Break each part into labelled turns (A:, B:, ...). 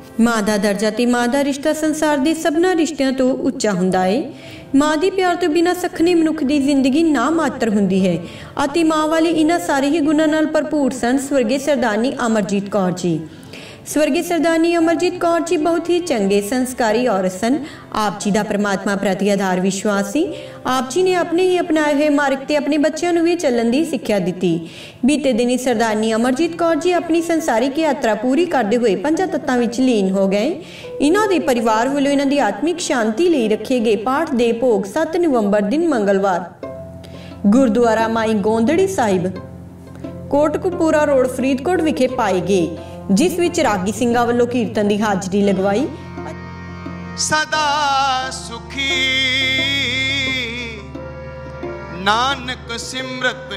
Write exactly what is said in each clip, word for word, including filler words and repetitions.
A: माँ का दर्जा ते माँ का रिश्ता संसार के सबना रिश्तियों तो उच्चा हुंदा है। माँ की प्यार तो बिना सखनी मनुख की जिंदगी ना मात्र हुंदी है अति माँ वाले इन्हां सारे ही गुणां नाल भरपूर सन स्वर्गीय सरदारनी अमरजीत कौर जी। स्वर्गीय सरदारनी अमरजीत कौर जी बहुत ही चंगे संस्कारी औरत सन। आप जी का परमात्मा प्रति आधार विश्वास सी। आप जी ने अपने ही अपनाए हुए मार्ग ते अपने बच्चों को भी चलन की सिक्ख्या दी। बीते दिन ही सरदारनी अमरजीत कौर जी अपनी संसारिक यात्रा पूरी करते हुए पंजा तत्तां विच लीन हो गए। इन्हां दे परिवार वालों इन्हां दी आत्मिक शांति लई रखे गए पाठ दे भोग सत्त नवंबर दिन मंगलवार गुरुद्वारा माई गोंदड़ी साहिब कोटकपूरा रोड फरीदकोट विखे पाए गए, जिस विच रागी सिंघां वल्लों कीर्तन की हाजरी लगवाई।
B: सदा सुखी नानक सिमरत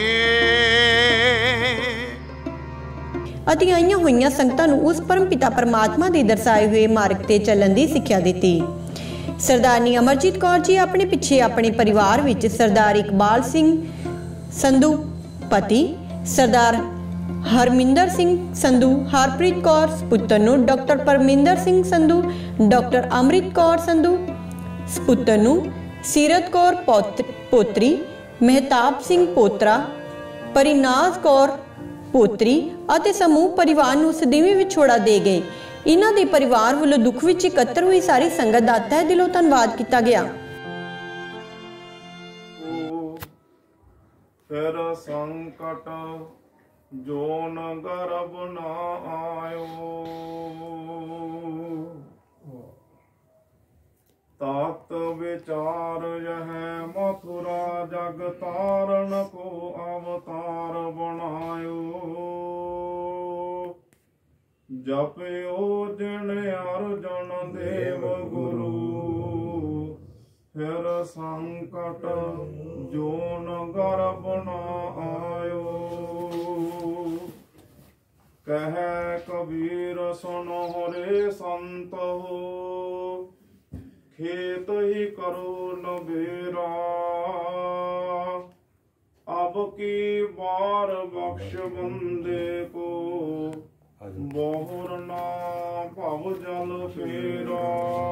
B: ए
A: अति आईयां होईयां संगतां नूं उस परम पिता परमात्मा दे दर्शाए हुए मार्ग ते चलन की सिक्ख्या दी। सरदारनी अमरजीत कौर जी अपने पिछे अपने परिवार विच सरदार इकबाल सिंह संधू पति, सरदार हरमिंदर सिंह संधू, हरप्रीत कौर सपुत्र नूं, डॉक्टर परमिंदर सिंह संधू, डॉक्टर अमृत कौर संधू सपुत्र नूं, सीरत कौर पोत्री, महताब सिंह पोतरा, परिनाज कौर पोतरी और समूह परिवार नूं सदैवी विछोड़ा दे गए। इन्हां दे परिवार वालों दुख विच इकत्र हुई सारी संगत दा तहे दिलों धन्नवाद किया गया।
C: फिर संकट जो न गर्भ न आयो, तात विचार यह मथुरा जग तारण को अवतार बनायो। जपयो जिन अर्जुन देव गुरु, फिर संकट जो न गर्भ न आयो। कह कबीर सुनो रे संत हो, खेत ही करो न बेरा। अब की बार बख्श बंदे को, बहुर ना भव जल फेरा।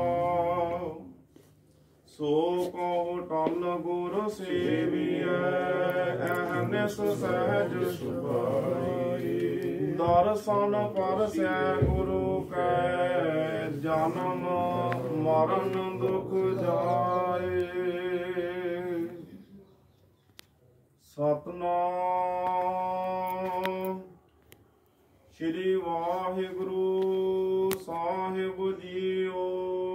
C: सो कहो टल गुर सेविए, अहनिस सहज सुभाई। दर्शन परसै गुरु कै, जन्म मरण दुख जाए। सतनाम श्री वाहिगुरु साहिब जीओ।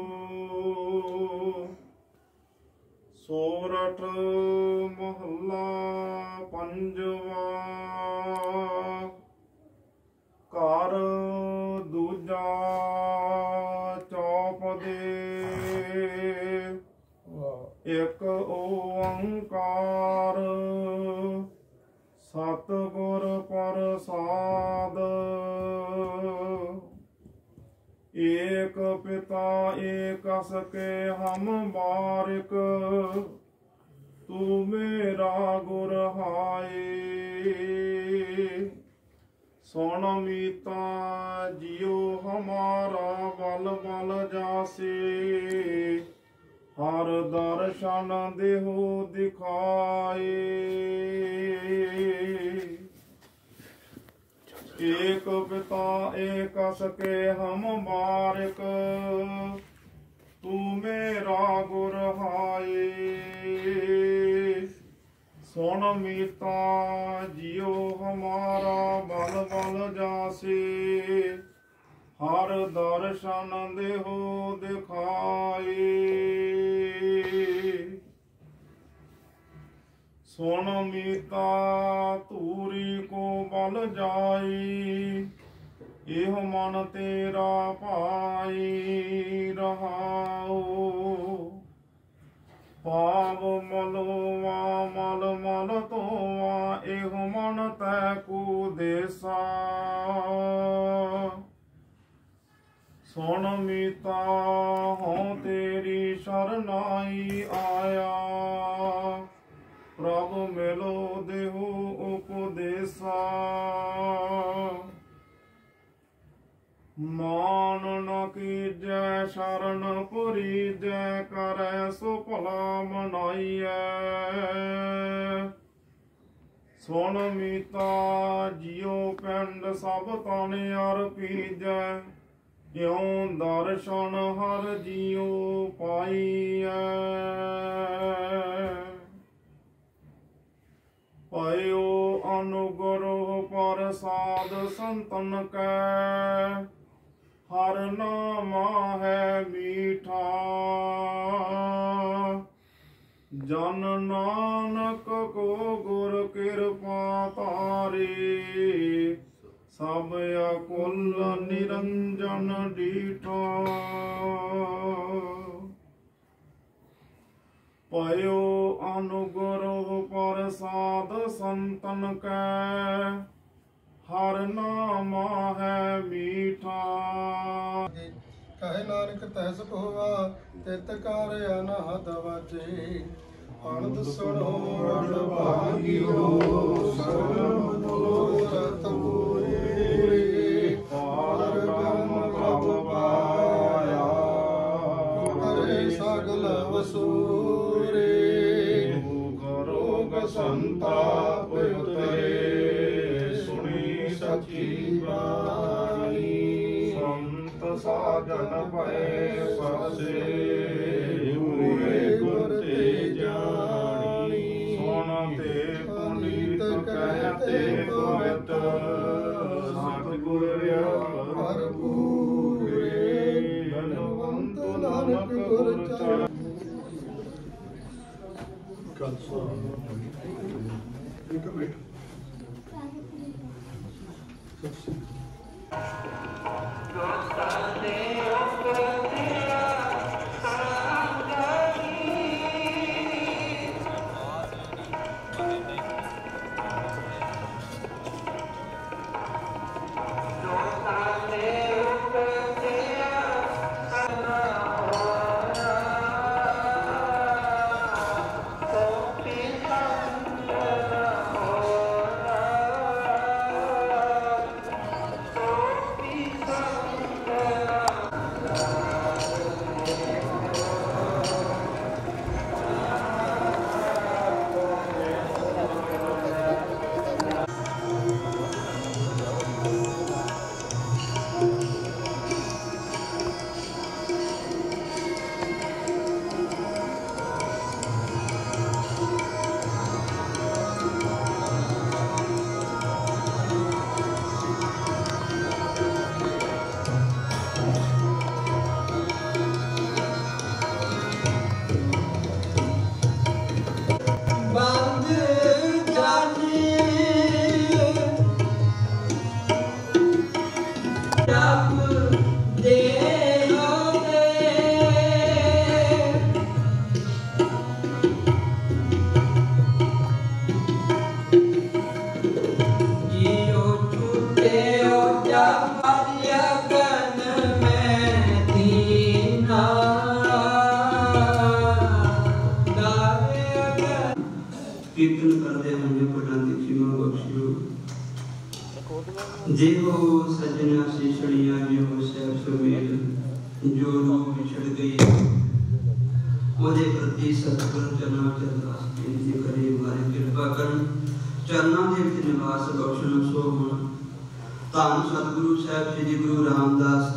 C: सोरठ महला पंजवा, घर दूजा चौपदे। एक ओंकार सतगुर प्रसाद। एक पिता एक सके हम बारिक, तू मेरा गुर हाय। सुन मीता जियो हमारा बल बल जासे, हर दर्शन देहो दिखाए। एक पिता एक सके हम बारिक, तू मेरा गुर हाय। सुन मीता जियो हमारा बल बल जासे, हर दर्शन देहो दिखाए। सुन मीता तूरी को बल जाई, एह मन तेरा पाई रहाओ। पाव मलोवा मल मल तोवा, एह मन तैकू देसा। सुन मीता हों तेरी शरनाई आया, प्रभु मिलो देहु उपदेसा। मान ਭਲਾ ਮਨਾਈਐ। ਸੁਣ ਮੀਤਾ ਜਿਉ ਪਿੰਡ ਸਭ ਤਨ ਅਰਪੀਜੈ। ਕਿਉ ਦਰਸ਼ਨ ਹਰ ਜੀਉ ਪਾਈਐ। ਪਾਇਓ ਅਨੁਗ੍ਰਹ ਪ੍ਰਸਾਦ ਸੰਤਨ ਕੈ। ਹਰ ਨਾਮਾ ਹੈ ਮੀਠਾ। ਜਨ ਨਾਨਕ ਕੋ ਗੁਰ ਕਿਰਪਾ ਤਾਰੀ। ਸਭ ਅਕੁਲ ਨਿਰੰਜਨ ਡੀਠਾ। ਪਾਇਓ ਅਨੁਗ੍ਰਹ ਪ੍ਰਸਾਦ ਸੰਤਨ ਕੈ। ਹਰ ਨਾਮਾ ਹੈ ਮੀਠਾ।
D: ਕਹੇ ਨਾਨਕ ਤੈਸ ਹੋਵਾ ਤਿਤ ਕਰ ਅਨਹਦ ਵਾਜੇ। ਅਨੰਦ ਸੁਣੋ ਅੜ ਭਾਗਿਓ ਸਰਮ ਮਨੋਰਥ ਪੂਰੇ। ਪਾਰ ਬ੍ਰਹਮ ਪ੍ਰਭ ਪਾਇਆ ਕਰੇ ਸਗਲ ਵਸੂਰੇ। ਕਰੋਗ ਸੰਤਾਪ ਉਤਰੇ ਸੁਣੀ ਸਚੀ ਬਾਣੀ। ਸੰਤ ਸਾਜਨ ਭਏ ਸਸੇ ਹੋਏ ਗੁਰ ਤੇ ਜਾਣੀ। ਸੁਣ ਤੇ ਪੁਨੀਤ ਕਹਤੇ ਪਵਿੱਤ ਸਤਿਗੁਰ ਭਰਪੂਰੇ। ਧਨਵੰਤ ਨਾਨਕ ਗੁਰ ਚਰਨ। ਇੱਕ ਮਿੰਟ
E: कीर्तन करते हमें पढ़ाती क्षमा बख्शियो। जे हो सजना शीशड़िया जो सैर सवेल जो रूह बिछड़ गई। ओदे प्रति सतगुर चरना चरदास बेनती करे मारे कृपा कर। चरना दे विच निवास बख्शण सो मन। धन सतगुरु साहिब श्री गुरु रामदास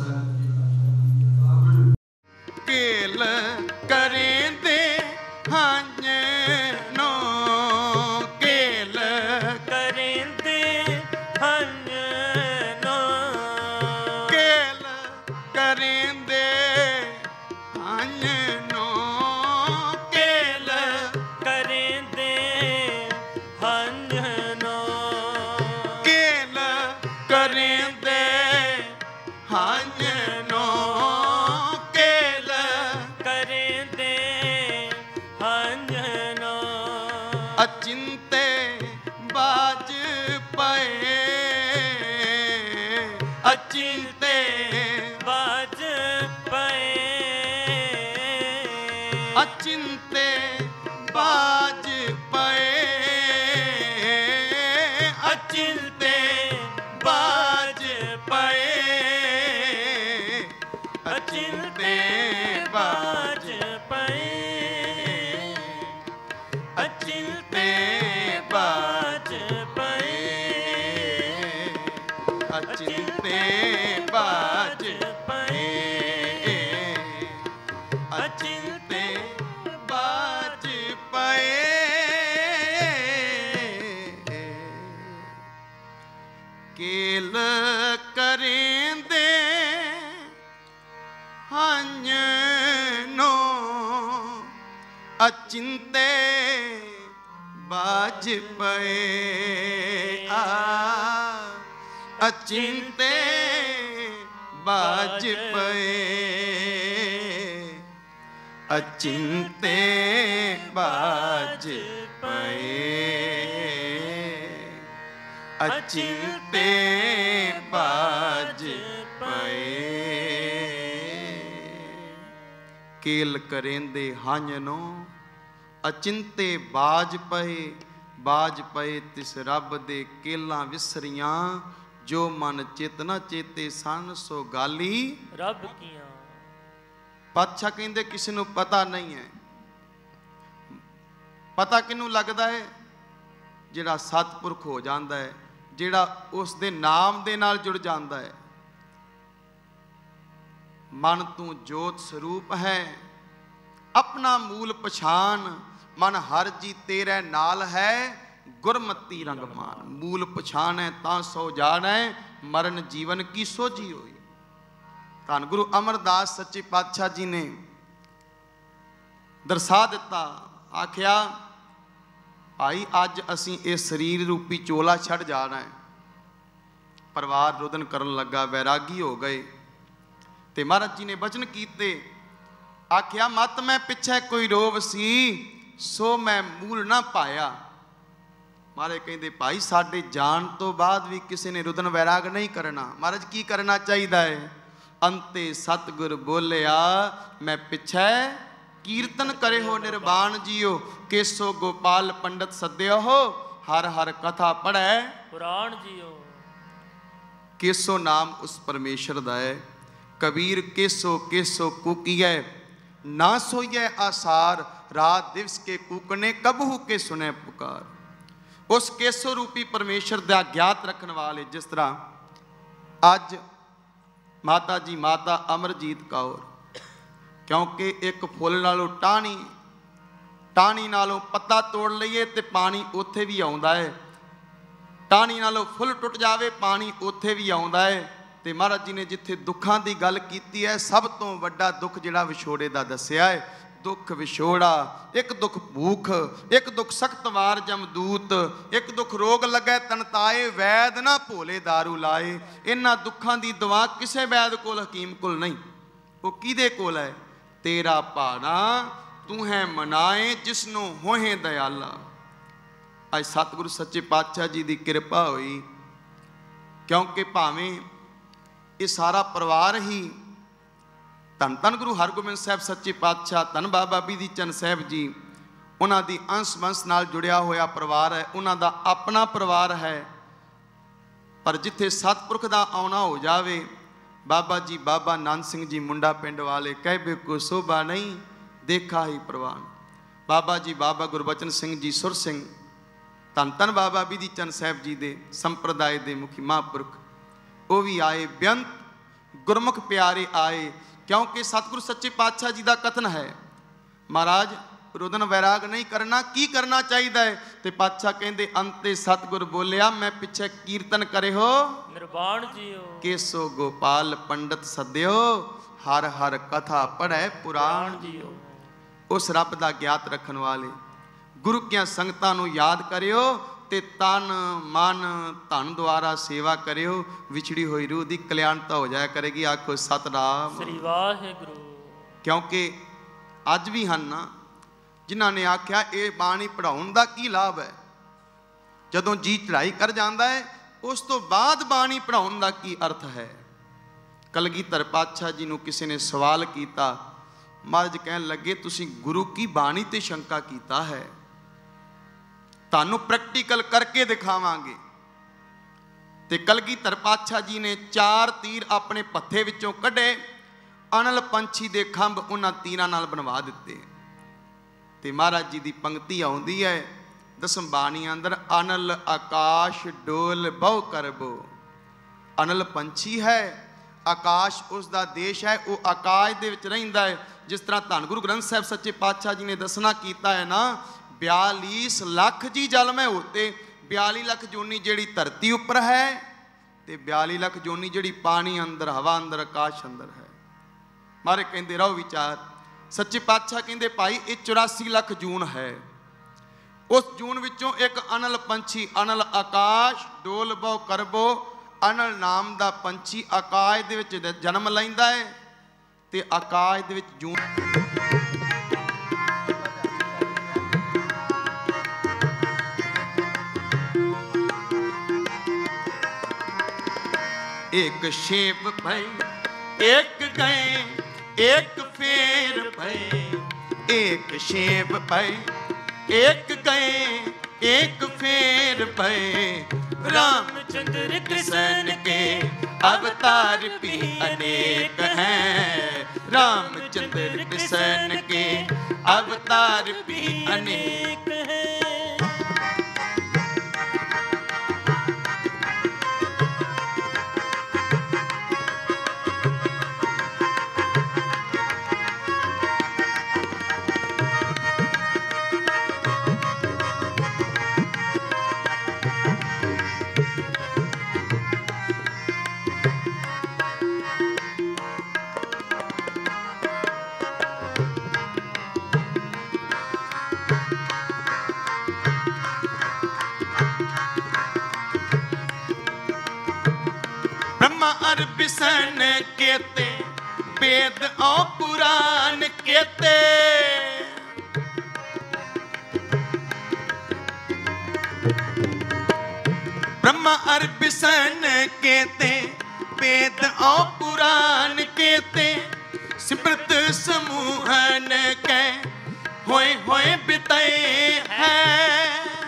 B: केल करें दे हंज नो। केल करें दे हंज नो। केल करें दे हंज नो। केल करें दे हंज नो। केल करें दे हंज नो। केल करें दे हंज नो। अचिंते बाज पए। अचिंते बाज पए। अचिंते बाज पए। अचिंते बाज पए। अचिंते बाज पए। अचिंते बाज पए अचिंते बाज पए अचिंते बाज पए केल करेंदे हंजनो अचिंते बाज पए आ अचिंते बाज पए अचिंते बाज पए अचिंते बाज पए केल करेंदे हांजनो अचिंते बाज पए बाज पए तिस रब दे केलां विसरियां जो मन चेतना चेते सन सो गाली
F: रब कीਆਂ
B: पातशाह कहंदे किसी नूं पता नहीं है पता किनू लगदा है जिहड़ा सतपुरख हो जांदा है जिहड़ा उस दे नाम दे नाल जुड़ जांदा है मन तू जोत स्वरूप है अपना मूल पछान मन हर जी तेरे नाल है गुरमती रंगमान मूल पछान है ता सो जान है मरण जीवन की सोझी होई धन गुरु अमरदास सच्चे पातशाह जी ने दर्शा दिता आख्या भाई अज असी इस शरीर रूपी चोला छड़ जाना है परिवार रुदन करन लगा वैरागी हो गए ते महाराज जी ने वचन कीते आख्या मत मैं पिछे कोई रोव सी सो मैं मूल ना पाया महाराज कहते भाई साडे जान तो बाद भी किसी ने रुदन वैराग नहीं करना महाराज की करना चाहिए है अंते सतगुर बोलिया मैं पिछे कीर्तन करे हो निर्वाण जियो केसो गोपाल पंडित सद्यो हो हर हर कथा पढ़े
F: पुराण जियो
B: केसो नाम उस परमेश्वर दा है कबीर केसो केसो कूकीए ना सोइए आसार रात दिवस के कूकने कबहू के सुने पुकार उस केसो रूपी परमेश्वर दा ज्ञात रखने वाले जिस तरह अज माता जी माता अमरजीत कौर क्योंकि एक फुल नालों टाणी टाणी नालों पत्ता तोड़ लईए तो पानी उत्थे भी आउंदा है टाणी नालों फुल टुट जावे पानी उत्थे भी आउंदा है ते महाराज जी ने जिथे दुखां दी गल कीती है सब तो वड्डा दुख जिहड़ा विछोड़े दा दस्सिया है दुख विछोड़ा एक दुख भूख एक दुख सख्त वार जमदूत एक दुख रोग लगे तनताए वैद ना भोले दारू लाए इन्हां दुखां दी दवा किसे वैद कोल हकीम कोल नहीं वो किदे कोल है तेरा भाना तू है मनाए जिसनों होहे दयाला अज सतगुरु सच्चे पातशाह जी की कृपा हुई क्योंकि भावें ये सारा परिवार ही धन धन गुरु हरगोबिंद साहब सच्चे पातशाह धन बाबा बिधि चंद साहब जी उन्हां दी अंश वंश नाल जुड़िया होया परिवार है उन्हां दा अपना परिवार है पर जिथे सतपुरख दा आउणा हो जावे बाबा जी बाबा नानक सिंह जी मुंडा पिंड वाले कहबे को शोभा नहीं देखा ही प्रवान बाबा जी बाबा गुरबचन सिंह जी सुर सिंह धन धन बाबा बिधि चंद साहब जी दे संप्रदाय दे मुखी महापुरख वो भी आए बेअंत गुरमुख प्यारे आए क्योंकि सतगुरु सच्चे पातशाह जी का कथन है महाराज रुदन वैराग नहीं करना की करना चाहिए है ते पातशाह कहते अंते सतगुर बोलिया मैं पिछे कीर्तन करे हो
F: निर्वाण जियो
B: केसो गोपाल पंडित सद्यो हर हर कथा पढ़े पुराण
F: जियो
B: उस रब का ज्ञात रखने वाले गुरु की संगतां नूं याद करियो ते तन मन धन द्वारा सेवा करियो विछड़ी हुई रूह की कल्याणता हो जाया करेगी आखो सतनाम
F: श्री वाहिगुरु
B: क्योंकि अज भी हैं ना जिन्होंने आख्या ये बाणी पढ़ाउण दा की लाभ है जदों जी चढ़ाई कर जाता है उस तो बाद बाणी पढ़ाउण दा की अर्थ है कलगीधर पातशाह जी नूं किसी ने सवाल किया महाराज कहन लगे तुसी गुरु की बाणी ते शंका कीता है तानू प्रैक्टिकल करके दिखावांगे ते कलगीधर पातशाह जी ने चार तीर अपने पत्थे विचों कढ़े अनल पंछी दे खंभ उन्हां तीरां नाल बनवा दिते ते महाराज जी की पंक्ति आउंदी है दसम बाणी अंदर, अनल आकाश डोल बहु करबो। अनल पंछी है, आकाश उसका देश है, वो आकाश दे विच रहिंदा है। जिस तरह धन गुरु ग्रंथ साहिब सच्चे पातशाह जी ने दसना कीता है ना, बयालीस लाख जी जल में होते, बयाली लाख जोनी जिहड़ी धरती उपर है ते बयाली लाख जोनी जिहड़ी पानी अंदर, हवा अंदर, आकाश अंदर है। मारे कहते रहो विचार, सच्चे पातशाह कहते भाई ये चौरासी लाख जून है, उस जून विचों एक अनल पंछी, अनल आकाश डोल बहु करबो, अनल नाम दा पंछी आकाश दे विच जन्म लैंदा है ते आकाश दे विच जून। एक शेप भई एक गए एक फेर भई, एक शेप भई एक गए एक फेर भई, रामचंद्र कृष्ण के अवतार भी अनेक हैं, रामचंद्र कृष्ण के अवतार भी अनेक हैं। बिसन केते वेद और पुराण केते, ब्रह्मा और बिसन केते वेद और पुराण केते, सिमरत समूहन के होए होए बिताए हैं।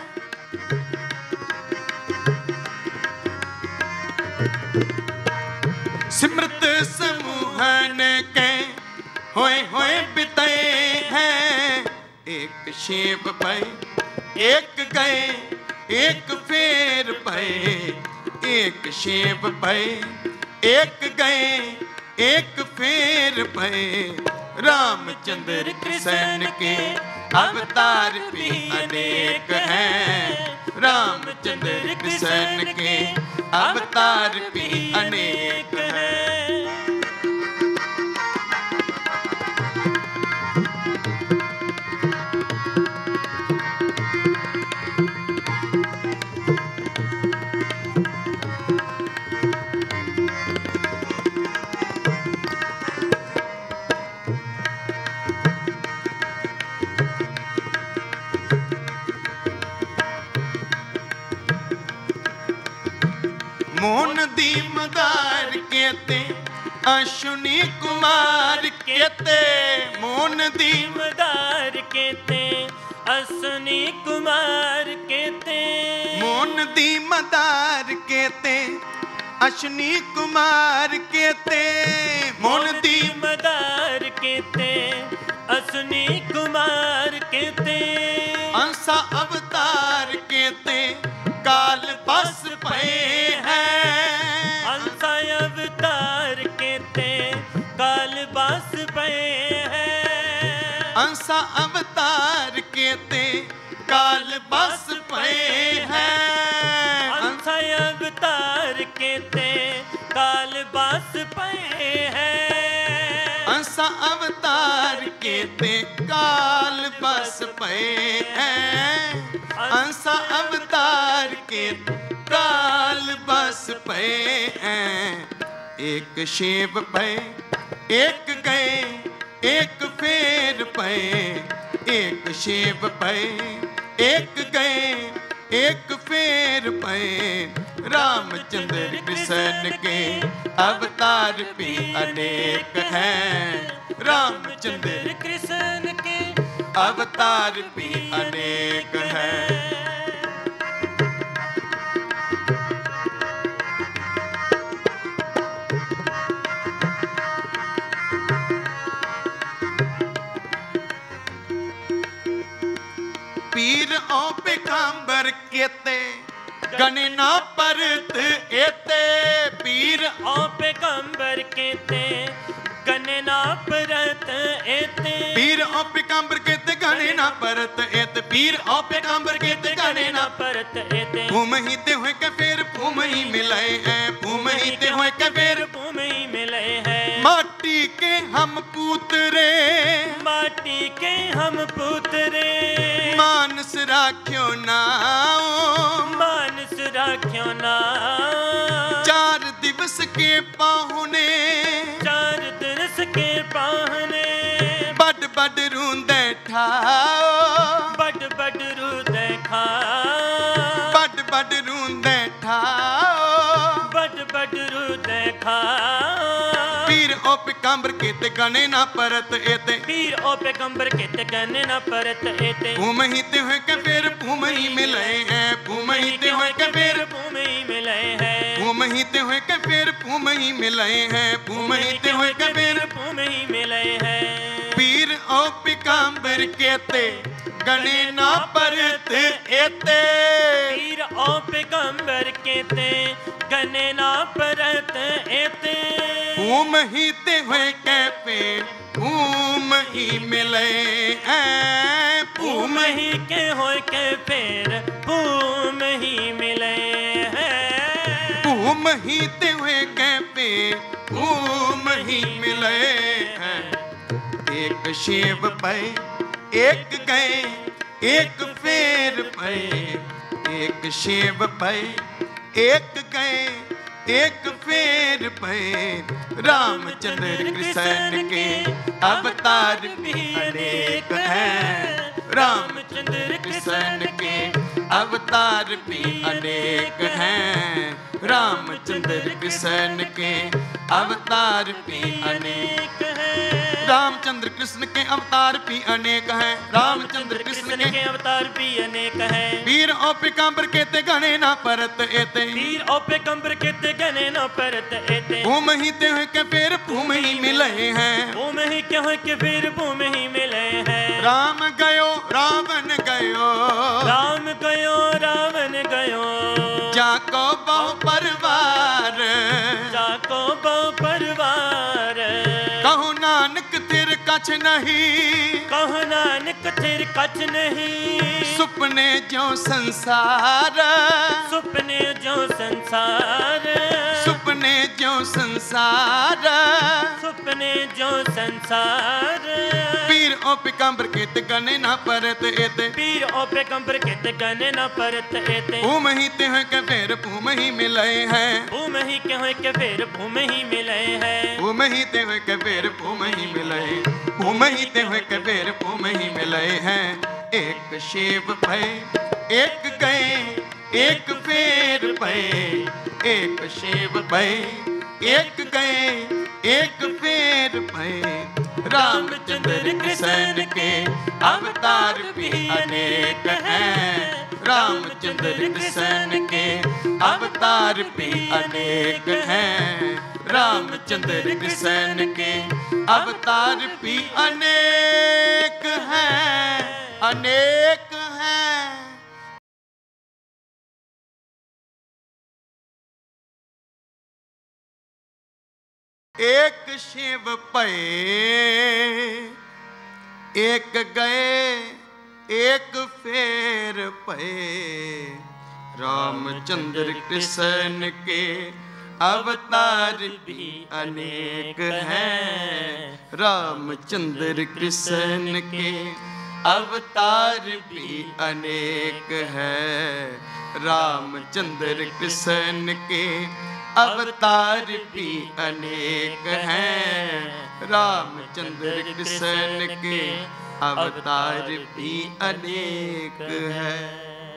B: सिमरत समूहन के होए होए बिताए हैं, एक शेप भई एक गए एक फेर भई, एक शेप भई एक गए एक फेर भई, रामचंद्र कृष्ण के अवतार भी अनेक हैं, रामचंद्र कृष्ण के अवतार भी अनेक हैं। मोहन दी मदार केते अश्विनी कुमार केते, मोहन दी
F: मदार केते अश्विनी कुमार केते,
B: मोहन दी मदार केते अश्विनी कुमार केते, मोहन दी
F: मदार केते अश्विनी कुमार केते,
B: अंसा अवतार केते काल बस पे हैं,
F: अंसा अवतार केते काल बस पे हैं,
B: अंसा अवतार केते काल बस पे हैं,
F: अंसा अवतार केते काल बस पे हैं,
B: अंसा अवतार केते काल बस पे हैं, अंसा अवतार के काल बस पे हैं, एक शेप पे एक गए एक फेर पे, एक शेप पे एक गए एक फेर पे, रामचंद्र कृष्ण के अवतार भी अनेक हैं, रामचंद्र
F: कृष्ण के
B: अवतार भी अनेक हैं। पिकांबर केते गणे ना परत एते। पीर
F: ओ पिकांबर केते गणे ना परत एते।
B: पीर ओ पिकांबर केते गणे ना परत एते। पीर ओ पिकांबर केते गणे ना
F: परत एते।
B: भूम ही ते हुए के फिर भूम ही मिले हैं। भूम ही ते हुए के फिर
F: भूम ही मिले हैं।
B: माटी के हम पुतरे
F: माटी के हम पुतरे
B: मानस राख्यो नाओ
F: मानस राख्यो ना।
B: चार दिवस के पाहुने
F: चार दिवस के पाहुने
B: बड बड रूंदे ठाओ
F: बड बड रूंदे खाओ
B: बड बड रूंदे ठाओ
F: बड बड रूंदे खाओ।
B: पीर ओ पिकांबर केते गणे ना परत एते।
F: पीर ओ पैगंबर केते गणे ना परत एते।
B: भूम ही ते हुए के फिर भूम ही मिले हैं। भूम ही ते हुए के फिर
F: भूम ही मिले हैं।
B: भूम ही ते हुए के फिर भूम ही मिले हैं। भूम ही ते हुए के फिर
F: भूम ही मिले हैं।
B: पीर ओ पिकांबर केते गणे ना परत एते।
F: पीर ओ पैगंबर केते गणे ना परत एते।
B: भूम ही ते हुए के फिर भूम ही मिले हैं।
F: भूम ही के होए के फिर भूम ही मिले हैं।
B: भूम ही ते हुए के फिर भूम ही मिले हैं। एक शिव पे एक गए एक फेर पे। एक शिव पे एक गए एक फेर पे। रामचंद्र कृष्ण के अवतार भी अनेक हैं। रामचंद्र कृष्ण के अवतार भी अनेक हैं। रामचंद्र कृष्ण के अवतार भी अनेक हैं। रामचंद्र कृष्ण के अवतार भी अनेक हैं। रामचंद्र कृष्ण के
F: अवतार भी अनेक हैं।
B: वीर ओ पिकांबर केते गणे ना परत एते।
F: वीर ओ पैगंबर केते गणे ना परत एते।
B: भूम ही ते हुए के फिर भूम ही मिले हैं।
F: भूम ही के होए के फिर भूम ही मिले हैं।
B: राम गयो रावण गयो
F: राम गयो रावण गयो
B: जाको बहु परिवार।
F: जाको बहु परिवार
B: कहु नानक तिर कछ नहीं।
F: कहु नानक तिर कछ नहीं।
B: सुपने जो संसार
F: सुपने जो संसार
B: सुपने जो संसार
F: सुपने जो संसार।
B: पीर ओ पिकांबर केते गणे ना परत एते।
F: पीर ओ पैगंबर केते गणे ना परत एते।
B: भूम ही ते हुए के फिर भूम ही मिले हैं।
F: भूम ही के होए के फिर भूम ही मिले हैं।
B: भूम ही ते हुए के फिर भूम ही मिले। भूम ही ते हुए के फिर भूम ही मिले हैं। एक शिव पे एक गए एक फेर पे। एक शिव पे एक गए एक फेर पे। रामचंद्र कृष्ण के अवतार भी अनेक हैं। रामचंद्र कृष्ण के अवतार भी अनेक हैं। रामचंद्र कृष्ण के अवतार भी अनेक हैं अनेक हैं। एक शिव पे एक गए एक फेर पे। रामचंद्र कृष्ण के अवतार भी अनेक हैं। रामचंद्र कृष्ण के अवतार भी अनेक हैं। रामचंद्र कृष्ण के अवतार भी अनेक हैं। रामचंद्र कृष्ण के अवतार भी अनेक हैं।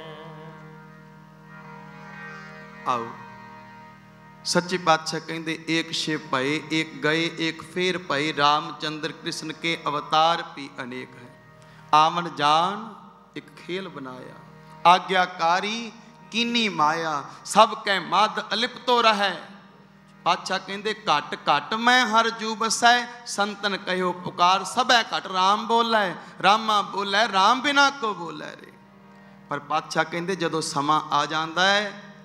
B: आओ सच्चे पातशाह कहते एक शिव पाए एक गए एक फेर पाए। रामचंद्र कृष्ण के अवतार भी अनेक हैं। आवन जान एक खेल बनाया। आज्ञाकारी कीनी माया सब कै मद अलिप्तो रहे। पातशाह कहते घट घट मैं हर जू बसै। संतन कहो पुकार सबै घट राम बोलै। रामा बोलै राम बिना को बोलै रे। पर पातशाह कहते जदों समा आ जाता है,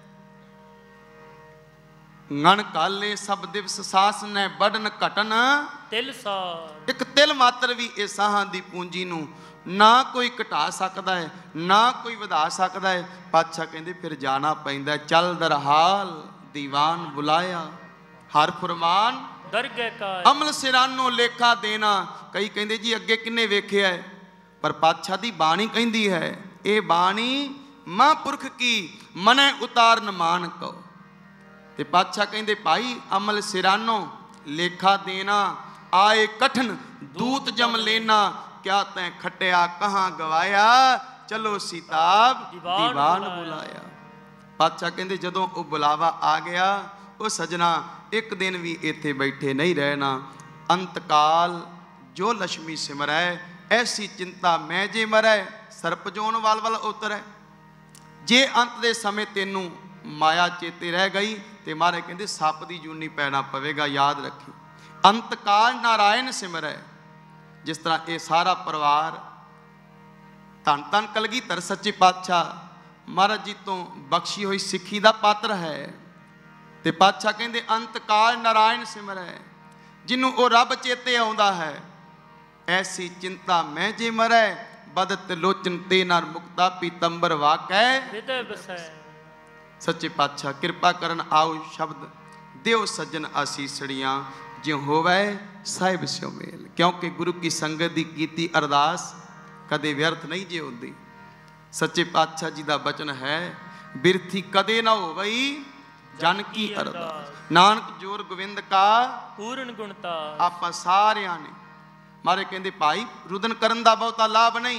B: ngਣ ਕਾਲੇ सब दिवस सास ने बढ़न घटन
F: तिल सार।
B: एक तिल मात्र भी इस साहां दी पूंजी नूं ना कोई घटा सकता है ना कोई वधा सकता है। पातशाह कहते फिर जाना पैंदा, चल दरहाल दीवान बुलाया, हर फरमान
F: दरगे का
B: अमल सिरानो लेखा देना। कई कहते जी अगे किन्ने वेख्या है, पर पातशाह दी बाणी कहती है ये बाणी महापुरख की मने उतारन मान को। ते पातशाह कहते भाई अमल सिरानो लेखा देना, आए कठन दूत जम लेना, क्या तैं खटिया कहाँ गवाया, चलो सीताब दीवान बुलाया। पातशाह कहते जदों वो बुलावा आ गया, वो सजना एक दिन भी इत्थे बैठे नहीं रहना, अंतकाल जो लक्ष्मी सिमरै, ऐसी चिंता मैं जे मरै, सरपजोन वाल वाल उतरै। जे अंत दे समय तेनू माया चेते रह गई तो मारे कहते सप की जूनी पैना पवेगा, याद रखी। अंतकाल नारायण सिमरै, जिस तरह ये सारा परिवार धन धन कलगीधर सच्चे पातशाह महाराज जी तो बख्शी हुई सिक्खी का पात्र है। तो पातशाह कहते अंतकाल नारायण सिमरै, जिन्हों वो रब चेते आउंदा है, ऐसी चिंता मैं जे मरै, बदत लोचन ते नर मुक्ता पीतंबर वाकै
F: हृदय बसै।
B: सच्चे पातशाह कृपा करन आओ शब्द देव सज्जन आसीसड़ियाँ ज्यों होवै साहिब स्यों मेल। क्योंकि गुरु की संगत की कीती अरदास कदे व्यर्थ नहीं जे होंदी। सच्चे पातशाह जी का बचन है, बिरथी कदे ना होवई जन की अरदास, नानक जोर गोविंद का
F: पूर्ण गुणता।
B: आप सारिया ने मारे कहते भाई रुदन करन दा बहुता लाभ नहीं,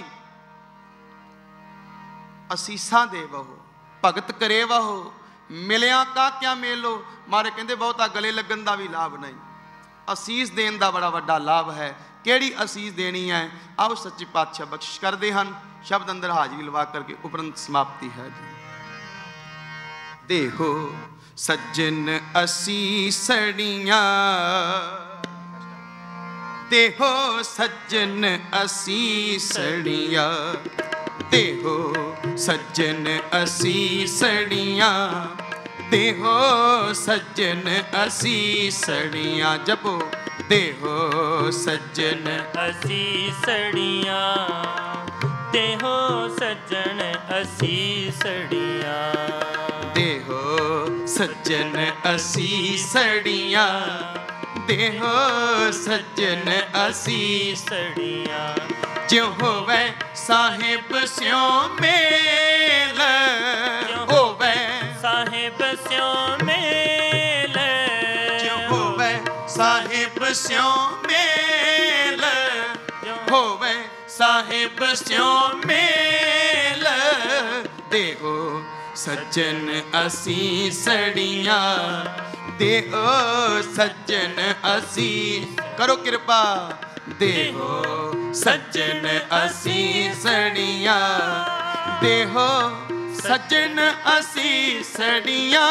B: असीसा दे बहो भगत करे वहो, मिलिया का क्या मेलो। मारे कहते बहुता गले लगन का भी लाभ नहीं, असीस देन का बड़ा वड्डा लाभ है। केड़ी असीस देनी है, आओ सच्चे पातशाह बख्शिश करते हैं। शब्द अंदर हाजरी लवा करके उपरंत समाप्ति है जी। देहो सज्जन असीसड़ियाँ, देहो सज्जन असीसड़ियाँ, देहो सज्जन असीसड़ियाँ, देहो सज्जन असीसड़ियाँ। जपो देहो सज्जन
F: असीसड़ियाँ, देहो सज्जन असीसड़ियाँ,
B: देहो सज्जन असीसड़ियाँ, देहो सज्जन असीसड़ियाँ। ज्यों होवे साहिब स्यों मेल, होवे
F: साहिब स्यों मेल,
B: ज्यों होवे साहिब स्यों मेल, होवे साहिब स्यों मेल। देहो सज्जन असीसड़ियाँ, देहो सज्जन असी, करो कृपा, देहो सज्जन असीसड़ियाँ, देहो सज्जन असीसड़ियाँ।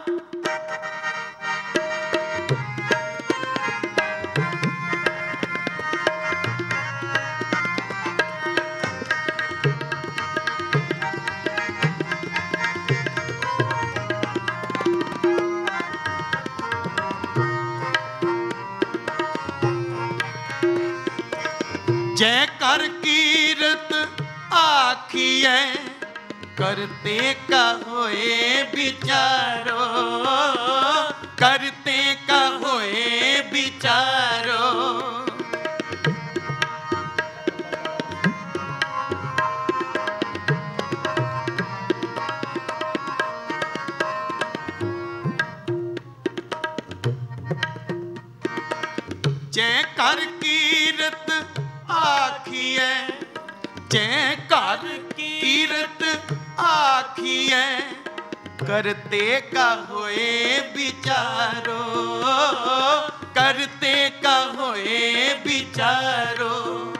B: जय कर कीरत आखिए, करते का होए विचारो, करते का होए विचारो। जय कर कीरत आखिए, जय कर कीरत आखिए, करते का होए विचारो, करते का होए विचारो।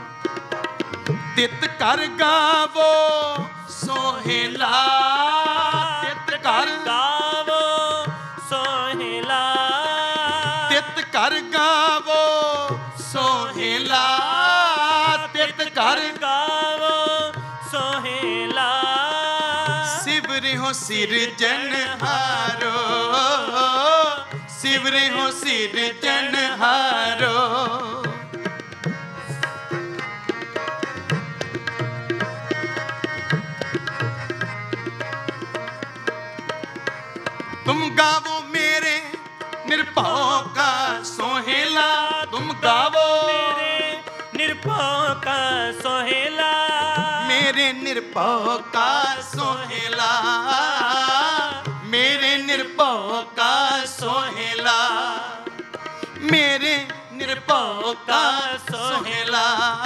B: तित कर गावो सोहेला, तित कर
F: गावो सोहेला,
B: तित कर गावो सोहेला, तित कर
F: गावो सोहेला,
B: सिवरे हो सिरजनहारो, सिवरे हो सिरजनहारो। तुम गावो मेरे निरपाओ का सोहेला, तुम गावो
F: मेरे निरपाओ का सोहेला,
B: मेरे निरपाओ का सोहेला, मेरे निरपाओ का सोहेला, मेरे निरपाओ का सोहेला,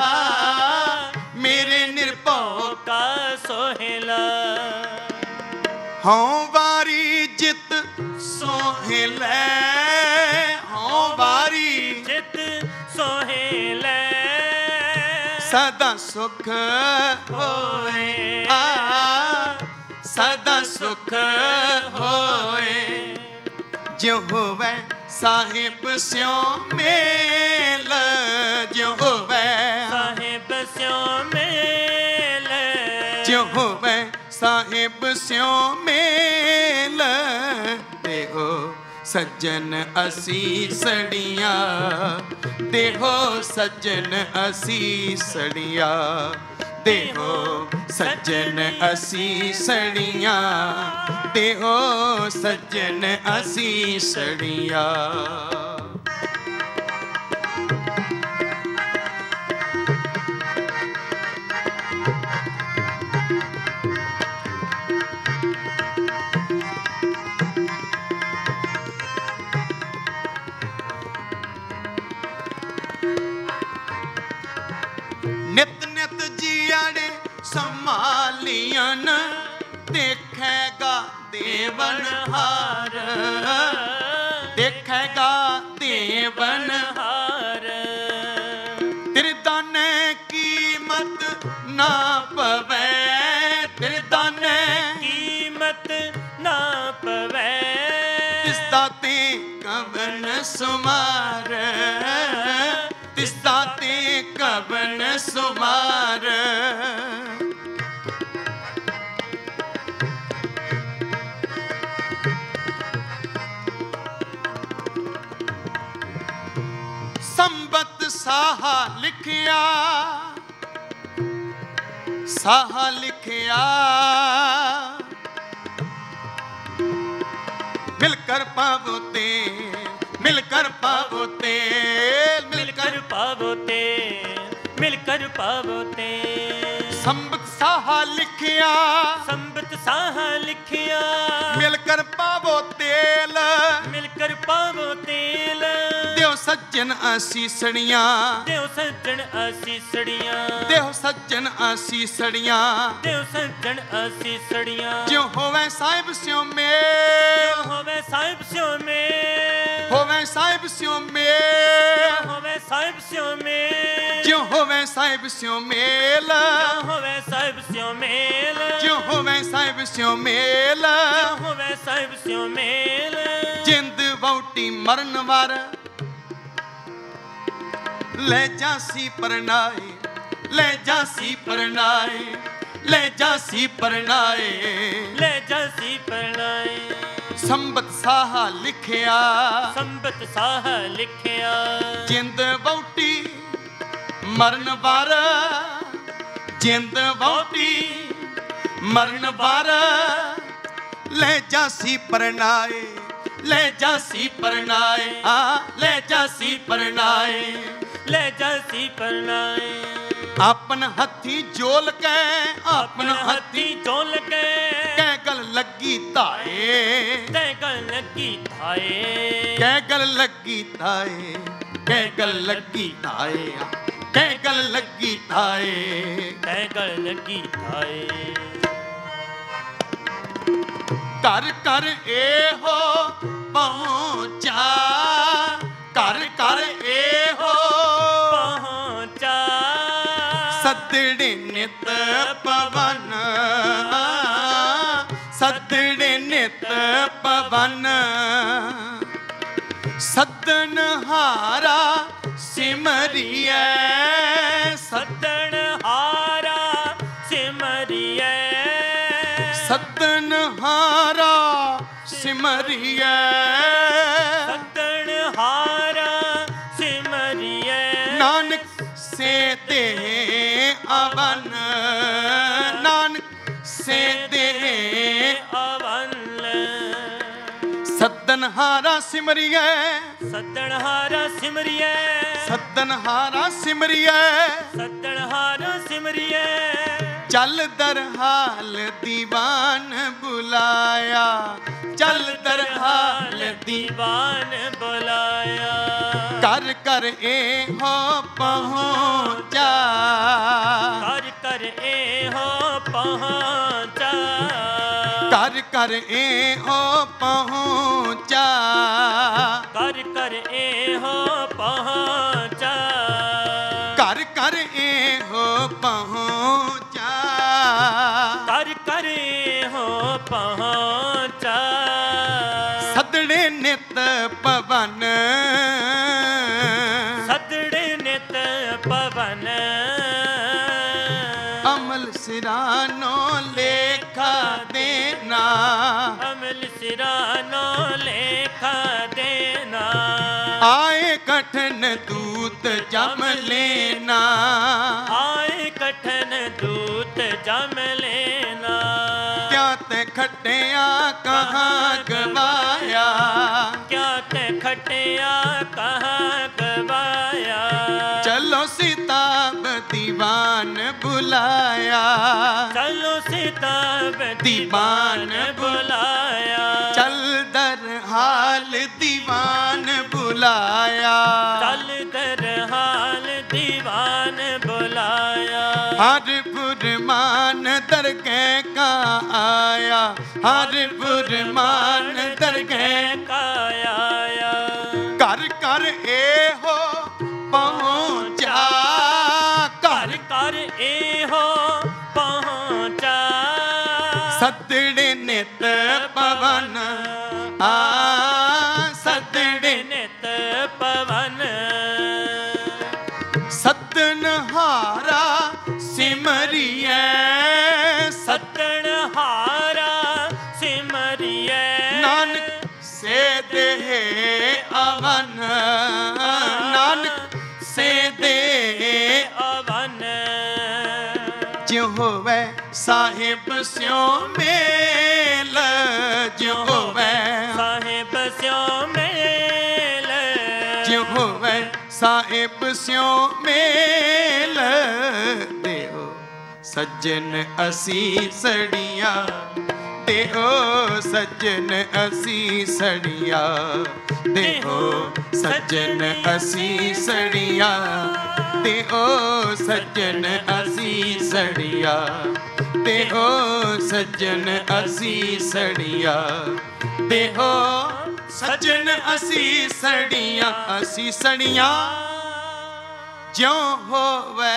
B: मेरे निरपाओ
F: का सोहेला।
B: हों वारी जित सोहेलै, हों वारी
F: जित सोहेलै,
B: सदा सुख होए, आ सदा सुख होए। जो होवे साहिब स्यों मेल, जो होवे
F: साहिब स्यों मेल,
B: जो होवे साहिब स्यों मेल। देहो सज्जन असीसड़ियाँ, देहो सज्जन असीसड़ियाँ, देहो सज्जन असीसड़ियाँ, देहो सज्जन असीसड़ियाँ। नित नित जियाड़े संभालियन, देखेगा देवन हार, देखेगा देवन
F: हार।
B: तेरे दाने कीमत ना पवे, तेरे दाने
F: कीमत ना पवे,
B: तिस दाते कवन सुमार, तिस दाते कवन सुमार। संबत साहा लिखिया, साहा लिखिया, मिलकर पावो तेल, मिलकर पावो तेल,
F: मिलकर पावो तेल, मिलकर पावो तेल।
B: संबत साहा लिखिया,
F: संबत साहा लिखिया,
B: मिलकर पावो तेल,
F: मिलकर पावो तेल।
B: देव सज्जन आसीसड़ियाँ,
F: देव सज्जन आसीसड़ियाँ,
B: देव सज्जन आसीसड़ियाँ,
F: देव सज्जन आसीसड़ियाँ।
B: जो होवे साहिब स्यों मेल,
F: होवे साहिब स्यों मेल,
B: होवे साहिब स्यों मेल,
F: होवे साहिब स्यों मेल,
B: जो होवे साहिब स्यों मेल,
F: होवे साहिब स्यों मेल,
B: जो होवे साहिब स्यों मेल।
F: होवे साहिब स्यों मेल।
B: जिंद वौटी मरण वार, ले जासी परनाए, ले जासी परनाए, ले जासी परनाए,
F: ले जासी परनाए।
B: संबत साहा लिखिया,
F: संबत साहा लिखिया,
B: जिंद वौटी मरण वार, जिंद वौटी मरण वार। ले जासी परनाए, ले जासी परनाए, आ ले जासी परनाए,
F: ले जासी परनाए।
B: अपन हथी जोल के, अपन हथी
F: जोल के,
B: कै गल लगी ताए,
F: कै गल लगी थाए,
B: कै गल लगी ताए, कै गल लगी ताए, कै गल लगी ताए,
F: कै गल लगी थाए।
B: कर कर ए हो पहुँचा, कर कर ए हो
F: पहुँचा,
B: सदड़े नित पवन, सदड़े नित पवन। सदन हारा सिमरिए,
F: सदन हारा सिमरिए,
B: सतनहारा सिमरिए
F: सतनहारा सिमरिए
B: नानक से दे अवन नानक से दे
F: अवन
B: सतनहारा सिमरिए
F: सतनहारा सिमरिए
B: सतनहारा सिमरिए
F: सतनहारा सिमरिए
B: चल दरहाल दीवान बुलाया चल दरहाल
F: दीवान बुलाया
B: कर कर ए हो पहुँचा
F: कर कर ए हो पहुँचा
B: कर कर ए हो पहुँचा
F: कर कर ए हो पहुँचा
B: कर कर ए हो पहुँचा
F: कर कर ए हो पहुँचा
B: सदड़े नित पवन
F: सदड़े नित पवन
B: अमल सिरानो लेखा देना
F: अमल सिरानो लेखा देना
B: आए कठिन दूत जम लेना
F: आए कठिन दूत जम लेना
B: क्या ते खटिया कहाँ गवाया
F: क्या ते खटिया कहाँ गवाया
B: चलो सिताब दीवान बुलाया
F: चलो सिताब दीवान बुलाया
B: चल दर हाल दीवान बुलाया
F: चल दर हाल दीवान बुलाया
B: हर बुरमान दरगह का आया हर बुरमान दरगह
F: का आया
B: कर कर ए हो पहुँचा कर
F: कर ए हो पहुँचा
B: सतड़े नित पवन आ सतड़े
F: नित पवन
B: सतनहारा सिमरिए
F: सतनहारा सिमरिए
B: नानक से दे अवन नानक से दे
F: अवन
B: ज्यों होवे साहिब स्यों मेल ज्यों होवे
F: साहिब स्यों मेल
B: ज्यों होवे साहिब स्यों मेल देओ सज्जन असी सड़िया देओ सज्जन असी सड़िया देओ सज्जन असी सड़िया देओ सज्जन असी सड़िया देओ सज्जन असी सड़िया देओ सज्जन असी सड़िया असी सड़िया ज्यों होवे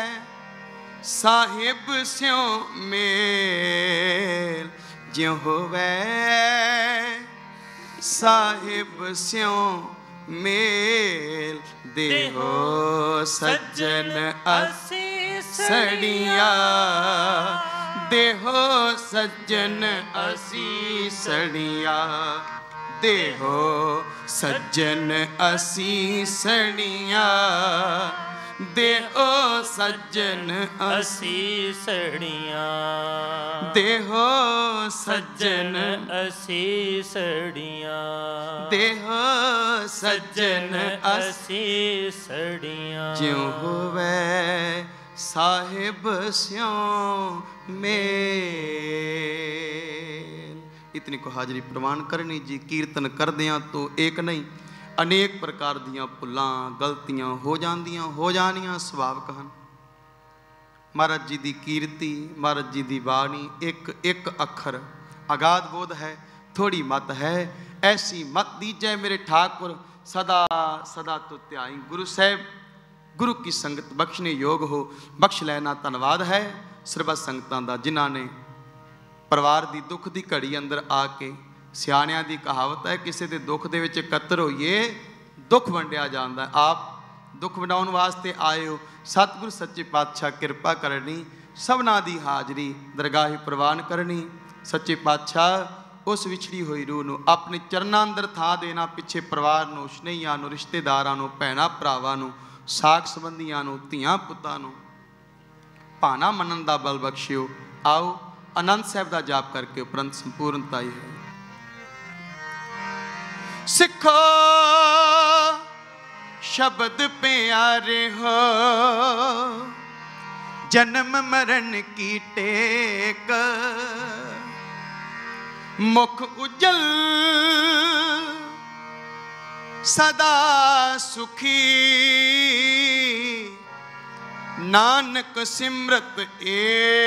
B: साहिब स्यों मेल ज्यों होवे साहिब स्यों मेल देहो सज्जन असी सड़िया देहो सज्जन असी सड़िया देहो सज्जन असी सड़िया देहो सज्जन
F: असी सड़िया
B: देहो सज्जन
F: असी सड़िया
B: देहो सज्जन
F: असी सड़िया
B: ज्यों होवे साहिब स्यों मेल। इतनी को हाजरी प्रवान करनी जी। कीर्तन करदियां तो एक नहीं अनेक प्रकार दियां भुलां गलतियां हो जांदियां हो जानियां सुभाविक हन। महाराज जी की कीर्ति महाराज जी की बाणी एक एक अखर अगाध बोध है थोड़ी मत है ऐसी मत दीजै मेरे ठाकुर सदा सदा तो त्याई। गुरु साहब गुरु की संगत बख्शने योग हो बख्श लेना धन्यवाद है सरबत संगतां दा जिन्हां ने परिवार की दुख की घड़ी अंदर आके सियाणियां दी कहावत है किसी के दुख दे विच इकत्तर होइए दुख वंडिया जांदा है। आप दुख वंडाउण वास्ते आए हो सतगुरु सच्चे पातशाह कृपा करनी सबना दी हाजरी दरगाह प्रवान करनी सच्चे पातशाह उस विछड़ी हुई रूह नूं अपने चरनां अंदर थां देना, पिछे परिवार नूं, स्नेहियां नूं, रिश्तेदारां नूं, भैणां भरावां नूं, साख संबंधियां नूं, धीआं पुत्तां नूं भाना मनन दा बल बख्शिओ। आओ आनंद साहब दा जाप करके उपरंत संपूर्णता ही है। सिखो शब्द प्यारे हो, जन्म मरण की टेक, मुख उज्जल सदा सुखी, नानक सिमरत ए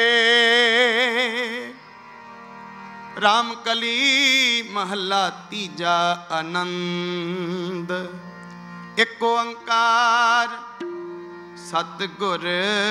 B: राम कली महला तीजा आनंद। एक ओंकार सतगुर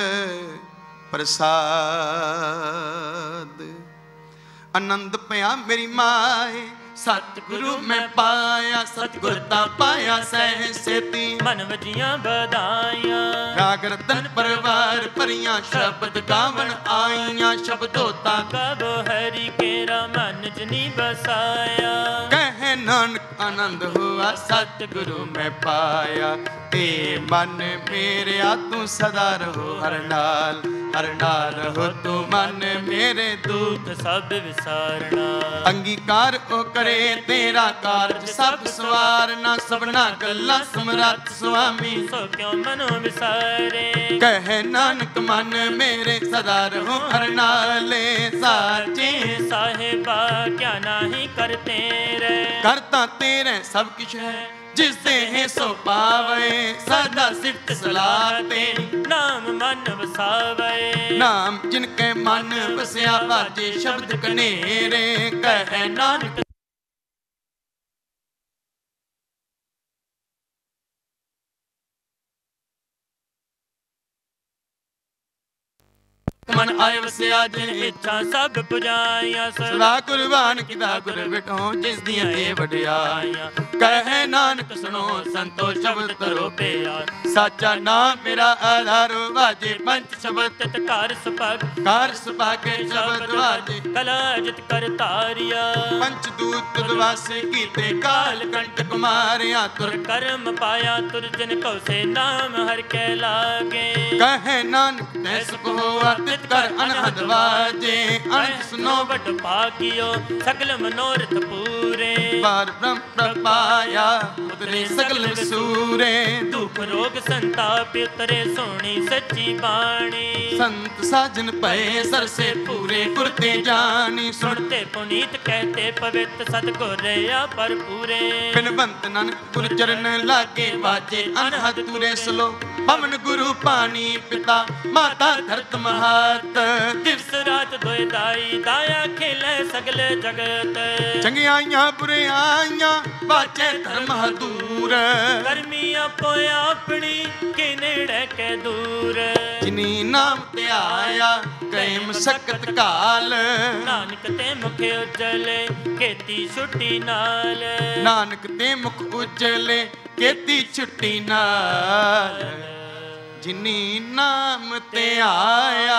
B: प्रसाद। आनंद पया मेरी माए सतगुरु मैं पाया, सतगुर ता पाया सहसेती,
F: मन वजियां बधाइयां,
B: राग रतन परवार परियां, शब्द गावन आईयां, शब्दोता
F: गावो हरि केरा मन जनी बसाया।
B: कहे नानक आनंद हुआ सतगुरु मैं पाया, ते मन मेरे तू सदा रहो हर नाल, हर नाल रहो तू मन मेरे
F: दुख सब विसारना।
B: अंगीकार ओ करे तेरा कारज सब सवारना, सबना गल्ला समरथ स्वामी,
F: सो क्यों मनो विसारे।
B: कहे नानक मन मेरे सदा रहो हर नाले, साचे
F: साहिबा क्या नाही करते रे,
B: करता तेरे सब कुछ है, जिस दे है सो पावे, सदा सिफत सलाह तेरी,
F: नाम मन वसावे।
B: नाम जिनके मन बसया, बाजे शब्द कनेरे, कहे नानक
F: मन आए वसया जिन इच्छा सब पुजाइया,
B: सदा कुर्बान किदा गुर बिठो जिस दियां ए वडियाइयां। कहे नानक सुनो संतो शब्द करो प्यार, साचा नाम मेरा आधार, वाजे पंच शब्द
F: तित कार सुपग,
B: कार सुभागे शब्द वाजे,
F: कला जित कर तारिया।
B: पंच दूत तुदवासे कीते, काल कंटक मारिया, तुर
F: कर्म पाया तुर जिन को से नाम हर के लागे।
B: कहे नानक तैस को हुआ तित कर अनहद वाजे, अनंत सुनो
F: बट भागियो सकल मनोरथ पूरे।
B: बार ब्रह्म प्रपाया उतरे सकल सूरे,
F: दुख रोग संताप उतरे सोनी सच्ची बाणी।
B: संत साजन पए सर से पूरे कुरते जानी,
F: सुनते पुनीत कहते पवित्र सतगुर या पर पूरे।
B: बिनवंत नानक गुर चरण लागे, वाजे अनहद तुरे सलो, पवन गुरु पानी पिता माता धरत महात।
F: दिवस रात दोए दाई दाया खेले सगले जगत।
B: चंगियाइयां बुरियाइयां बाचे धर्म दूर,
F: कर्मी आपो अपनी के नेड़े के दूर।
B: जिनी नाम ते आया गए मशक्कत काल,
F: नानक ते मुख उजले खेती छुट्टी नाल।
B: नानक ते मुख उजले खेती छुट्टी नाल। जिनी नाम ते आया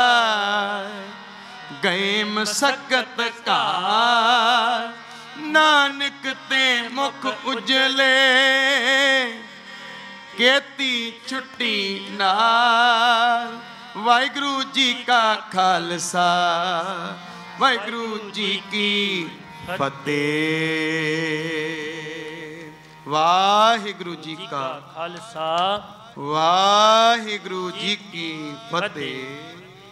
B: गए मशक्कत काल, नानक ते मुख उजले खेती छुट्टी नाल। वाहिगुरु जी का खालसा, वाहिगुरु जी की फतेह। वाहिगुरु जी का
F: खालसा,
B: वाहिगुरु जी की फतेह।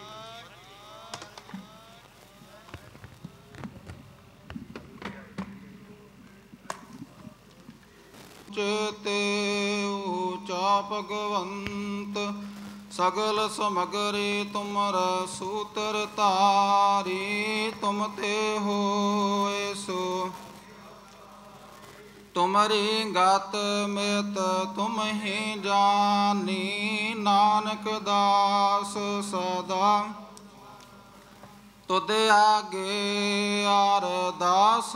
D: चेते ऊचा भगवंत, सगल समगरे तुमरा सूत्र तारी। तुम ते हो सो तुमरी गात में तुम ही जानी। नानक दास सदा तुद आगे अरदास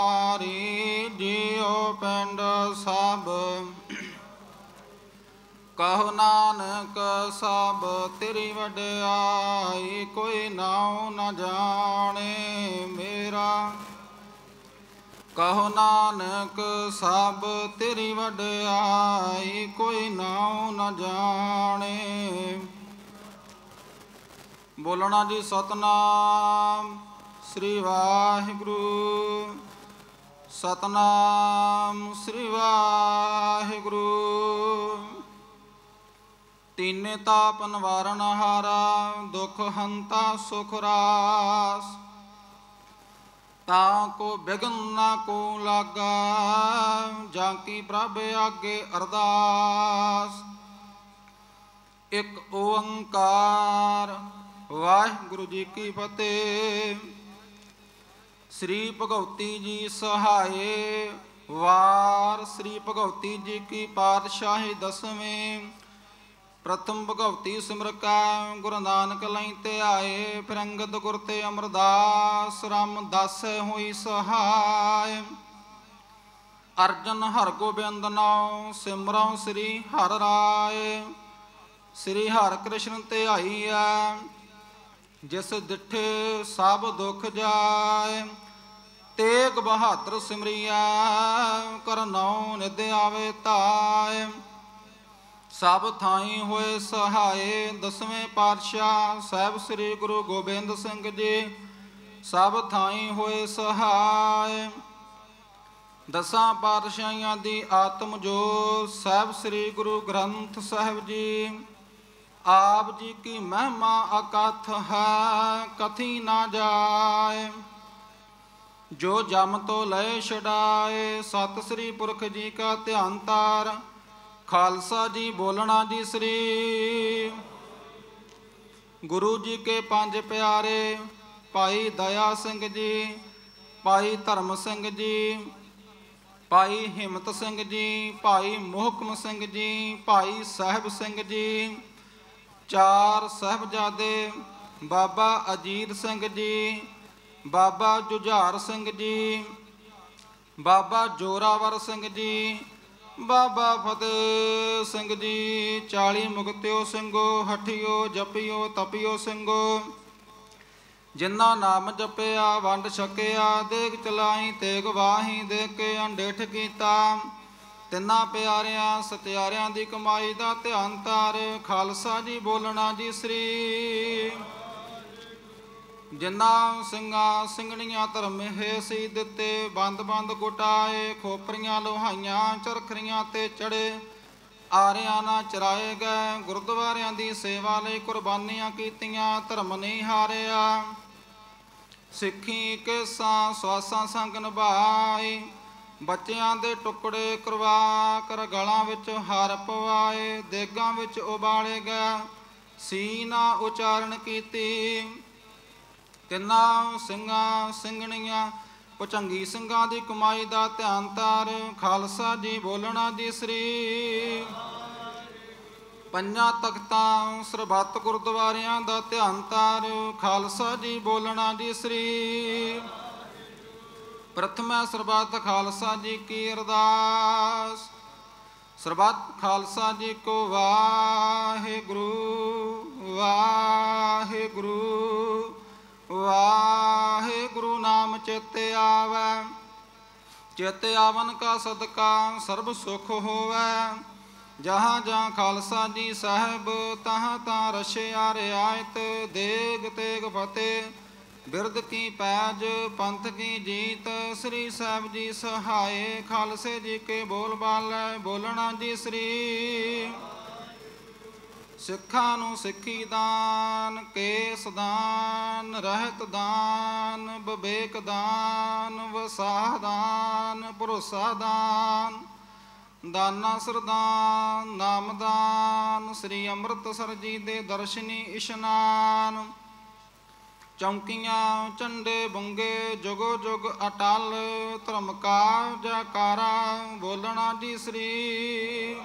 D: हमारी। जियो पिंड सब ਕਹੋ ਨਾਨਕ ਸਭ ਤੇਰੀ ਵਡਿਆਈ, ਕੋਈ ਨਾਉ ਨ ਜਾਣੇ ਮੇਰਾ। ਕਹੋ ਨਾਨਕ ਸਭ ਤੇਰੀ ਵਡਿਆਈ, ਕੋਈ ਨਾਉ ਨ ਜਾਣੇ। ਬੋਲਣਾ ਜੀ ਸਤਨਾਮ ਸ੍ਰੀ ਵਾਹਿਗੁਰੂ, ਸਤਨਾਮ ਸ੍ਰੀ ਵਾਹਿਗੁਰੂ। ਤੀਨੇ ਤਾਪ ਨਿਵਾਰਨ ਹਾਰਾ, ਦੁਖ ਹੰਤਾ ਸੁਖ ਰਾਸ। ਤਾਂ ਕੋ ਬਿਘਨ ਨਾ ਕੋ ਲਾਗਾ, ਜਾਂ ਕੀ ਪ੍ਰਭ ਆਗੇ ਅਰਦਾਸ। ਇੱਕ ਓੰਕਾਰ ਵਾਹਿਗੁਰੂ ਜੀ ਕੀ ਫਤਿਹ। ਸ੍ਰੀ ਭਗਉਤੀ ਜੀ ਸਹਾਏ। ਵਾਰ ਸ੍ਰੀ ਭਗਉਤੀ ਜੀ ਕੀ ਪਾਤਸ਼ਾਹੀ ਦਸਵੇਂ। ਪ੍ਰਥਮ ਭਗਉਤੀ ਸਿਮਰ ਕੈ, ਗੁਰੂ ਨਾਨਕ ਲਈ ਧਿਆਏ। ਫਿਰ ਅੰਗਦ ਗੁਰ ਤੇ ਅਮਰਦਾਸ, ਰਾਮ ਦਾਸੈ ਹੋਈ ਸਹਾਇ। ਅਰਜਨ ਹਰ ਗੋਬਿੰਦ ਨਾਉ, ਸਿਮਰਉ ਸ੍ਰੀ ਹਰਿ ਰਾਏ। ਸ੍ਰੀ ਹਰਿ ਕ੍ਰਿਸ਼ਨ ਧਿਆਈਐ, ਜਿਸ ਡਿਠੇ ਸਭ ਦੁਖ ਜਾਏ। ਤੇਗ ਬਹਾਦਰ ਸਿਮਰੀਐ, ਕਰਨਉ ਨਿਧ ਆਵੇ ਧਾਇ। ਸਭ ਥਾਈ ਹੋਏ ਸਹਾਏ, ਦਸਵੇਂ ਪਾਤਸ਼ਾਹ ਸਾਹਿਬ ਸ੍ਰੀ ਗੁਰੂ ਗੋਬਿੰਦ ਸਿੰਘ ਜੀ। ਸਭ ਥਾਈ ਹੋਏ ਸਹਾਇ। ਦਸਾਂ ਪਾਤਸ਼ਾਹੀਆਂ ਦੀ ਆਤਮ ਜੋਤ ਸਾਹਿਬ ਸ੍ਰੀ ਗੁਰੂ ਗ੍ਰੰਥ ਸਾਹਿਬ ਜੀ। ਆਪ ਜੀ ਕੀ ਮਹਿਮਾ ਅਕਥ ਹੈ, ਕਥੀ ਨਾ ਜਾਏ। ਜੋ ਜਮ ਤੋਂ ਲਏ ਛਡਾਏ, ਸਤਿ ਸ੍ਰੀ ਪੁਰਖ ਜੀ ਕਾ ਧਿਆਨ ਤਾਰ। ਖਾਲਸਾ ਜੀ ਬੋਲਣਾ ਜੀ ਸ੍ਰੀ ਗੁਰੂ ਜੀ ਕੇ ਪੰਜ ਪਿਆਰੇ। ਭਾਈ ਦਇਆ ਸਿੰਘ ਜੀ, ਭਾਈ ਧਰਮ ਸਿੰਘ ਜੀ, ਭਾਈ ਹਿੰਮਤ ਸਿੰਘ ਜੀ, ਭਾਈ ਮੋਹਕਮ ਸਿੰਘ ਜੀ, ਭਾਈ ਸਾਹਿਬ ਸਿੰਘ ਜੀ। ਚਾਰ ਸਾਹਿਬਜ਼ਾਦੇ ਬਾਬਾ ਅਜੀਤ ਸਿੰਘ ਜੀ, ਬਾਬਾ ਜੁਝਾਰ ਸਿੰਘ ਜੀ, ਬਾਬਾ ਜੋਰਾਵਰ ਸਿੰਘ ਜੀ, ਬਾਬਾ ਫਤਿਹ ਸਿੰਘ ਜੀ। ਚਾਲੀ ਮੁਕਤਿਓ ਸਿੰਘੋ, ਹਠਿਓ ਜਪਿਓ ਤਪਿਓ ਸਿੰਘੋ। ਜਿਨ੍ਹਾਂ ਨਾਮ ਜਪਿਆ ਵੰਡ ਛਕਿਆ, ਦੇਗ ਚਲਾਈ ਤੇਗ ਵਾਹੀ, ਦੇ ਕੇ ਅੰਡੇਠ ਕੀਤਾ। ਤਿੰਨਾਂ ਪਿਆਰਿਆਂ ਸਤਿਆਰਿਆਂ ਦੀ ਕਮਾਈ ਦਾ ਧਿਆਨ ਧਾਰ। ਖਾਲਸਾ ਜੀ ਬੋਲਣਾ ਜੀ ਸ੍ਰੀ। ਜਿਨ੍ਹਾਂ ਸਿੰਘਾਂ ਸਿੰਘਣੀਆਂ ਧਰਮੇ ਸੀ ਦਿੱਤੇ, ਬੰਦ ਬੰਦ ਗੁਟਾਏ। ਖੋਪਰੀਆਂ ਲੋਹਾਈਆਂ ਚਰਖਰੀਆਂ ਤੇ ਚੜੇ, ਆਰਿਆਂ ਨਾ ਚਰਾਏ ਗਏ। ਗੁਰਦੁਆਰਿਆਂ ਦੀ ਸੇਵਾ ਲਈ ਕੁਰਬਾਨੀਆਂ ਕੀਤੀਆਂ, ਧਰਮ ਨਹੀਂ ਹਾਰਿਆ। ਸਿੱਖੀ ਕੇਸਾਂ ਸਵਾਸਾਂ ਸੰਗ ਨਿਭਾਈ, ਬੱਚਿਆਂ ਦੇ ਟੁਕੜੇ ਕਰਵਾ ਕਰ ਗਲਾਂ ਵਿੱਚ ਹਾਰ ਪਵਾਏ। ਦੇਗਾਂ ਵਿੱਚ ਉਬਾਲੇ ਗਏ, ਸੀ ਨਾ ਉਚਾਰਨ ਕੀਤੀ। ਤਿੰਨਾਂ ਸਿੰਘਾਂ ਸਿੰਘਣੀਆਂ ਭੁਚੰਗੀ ਸਿੰਘਾਂ ਦੀ ਕਮਾਈ ਦਾ ਧਿਆਨ ਧਾਰ। ਖਾਲਸਾ ਜੀ ਬੋਲਣਾ ਜੀ ਸ੍ਰੀ। ਪੰਜਾਂ ਤਖਤਾਂ ਸਰਬੱਤ ਗੁਰਦੁਆਰਿਆਂ ਦਾ ਧਿਆਨ ਧਾਰ। ਖਾਲਸਾ ਜੀ ਬੋਲਣਾ ਜੀ ਸ੍ਰੀ। ਪ੍ਰਥਮੈ ਸਰਬੱਤ ਖਾਲਸਾ ਜੀ ਕੀ ਅਰਦਾਸ। ਸਰਬੱਤ ਖਾਲਸਾ ਜੀ ਕੋ ਵਾਹਿਗੁਰੂ ਵਾਹਿਗੁਰੂ ਵਾਹਿਗੁਰੂ ਨਾਮ ਚੇਤੇ ਆਵੈ। ਚੇਤੇ ਆਵਨ ਕਾ ਸਦਕਾ ਸਰਬ ਸੁਖ ਹੋਵੈ। ਜਹਾਂ ਜਹਾਂ ਖਾਲਸਾ ਜੀ ਸਾਹਿਬ, ਤਹਾਂ ਤਾਂ ਰਛਿਆ ਰਿਆਇਤ। ਦੇਗ ਤੇਗ ਫਤਿਹ ਬਿਰਦ ਕੀ ਪੈਜ, ਪੰਥ ਕੀ ਜੀਤ। ਸ੍ਰੀ ਸਾਹਿਬ ਜੀ ਸਹਾਏ, ਖਾਲਸੇ ਜੀ ਕੇ ਬੋਲ ਬਾਲੇ। ਬੋਲਣਾ ਜੀ ਸ੍ਰੀ। ਸਿੱਖਾਂ ਨੂੰ ਸਿੱਖੀ ਦਾਨ, ਕੇਸ ਦਾਨ, ਰਹਿਤ ਦਾਨ, ਵਿਵੇਕ ਦਾਨ, ਵਸਾਹ ਦਾਨ, ਭਰੋਸਾ ਦਾਨ, ਦਾਨਾ ਸਰਦਾਨ, ਨਾਮਦਾਨ। ਸ੍ਰੀ ਅੰਮ੍ਰਿਤਸਰ ਜੀ ਦੇ ਦਰਸ਼ਨੀ ਇਸ਼ਨਾਨ। ਚੌਂਕੀਆਂ ਝੰਡੇ ਬੁੰਗੇ ਜੁਗੋ ਜੁਗ ਅਟਲ। ਧਰਮ ਕਾ ਜੈਕਾਰਾ। ਬੋਲਣਾ ਜੀ ਸ੍ਰੀ।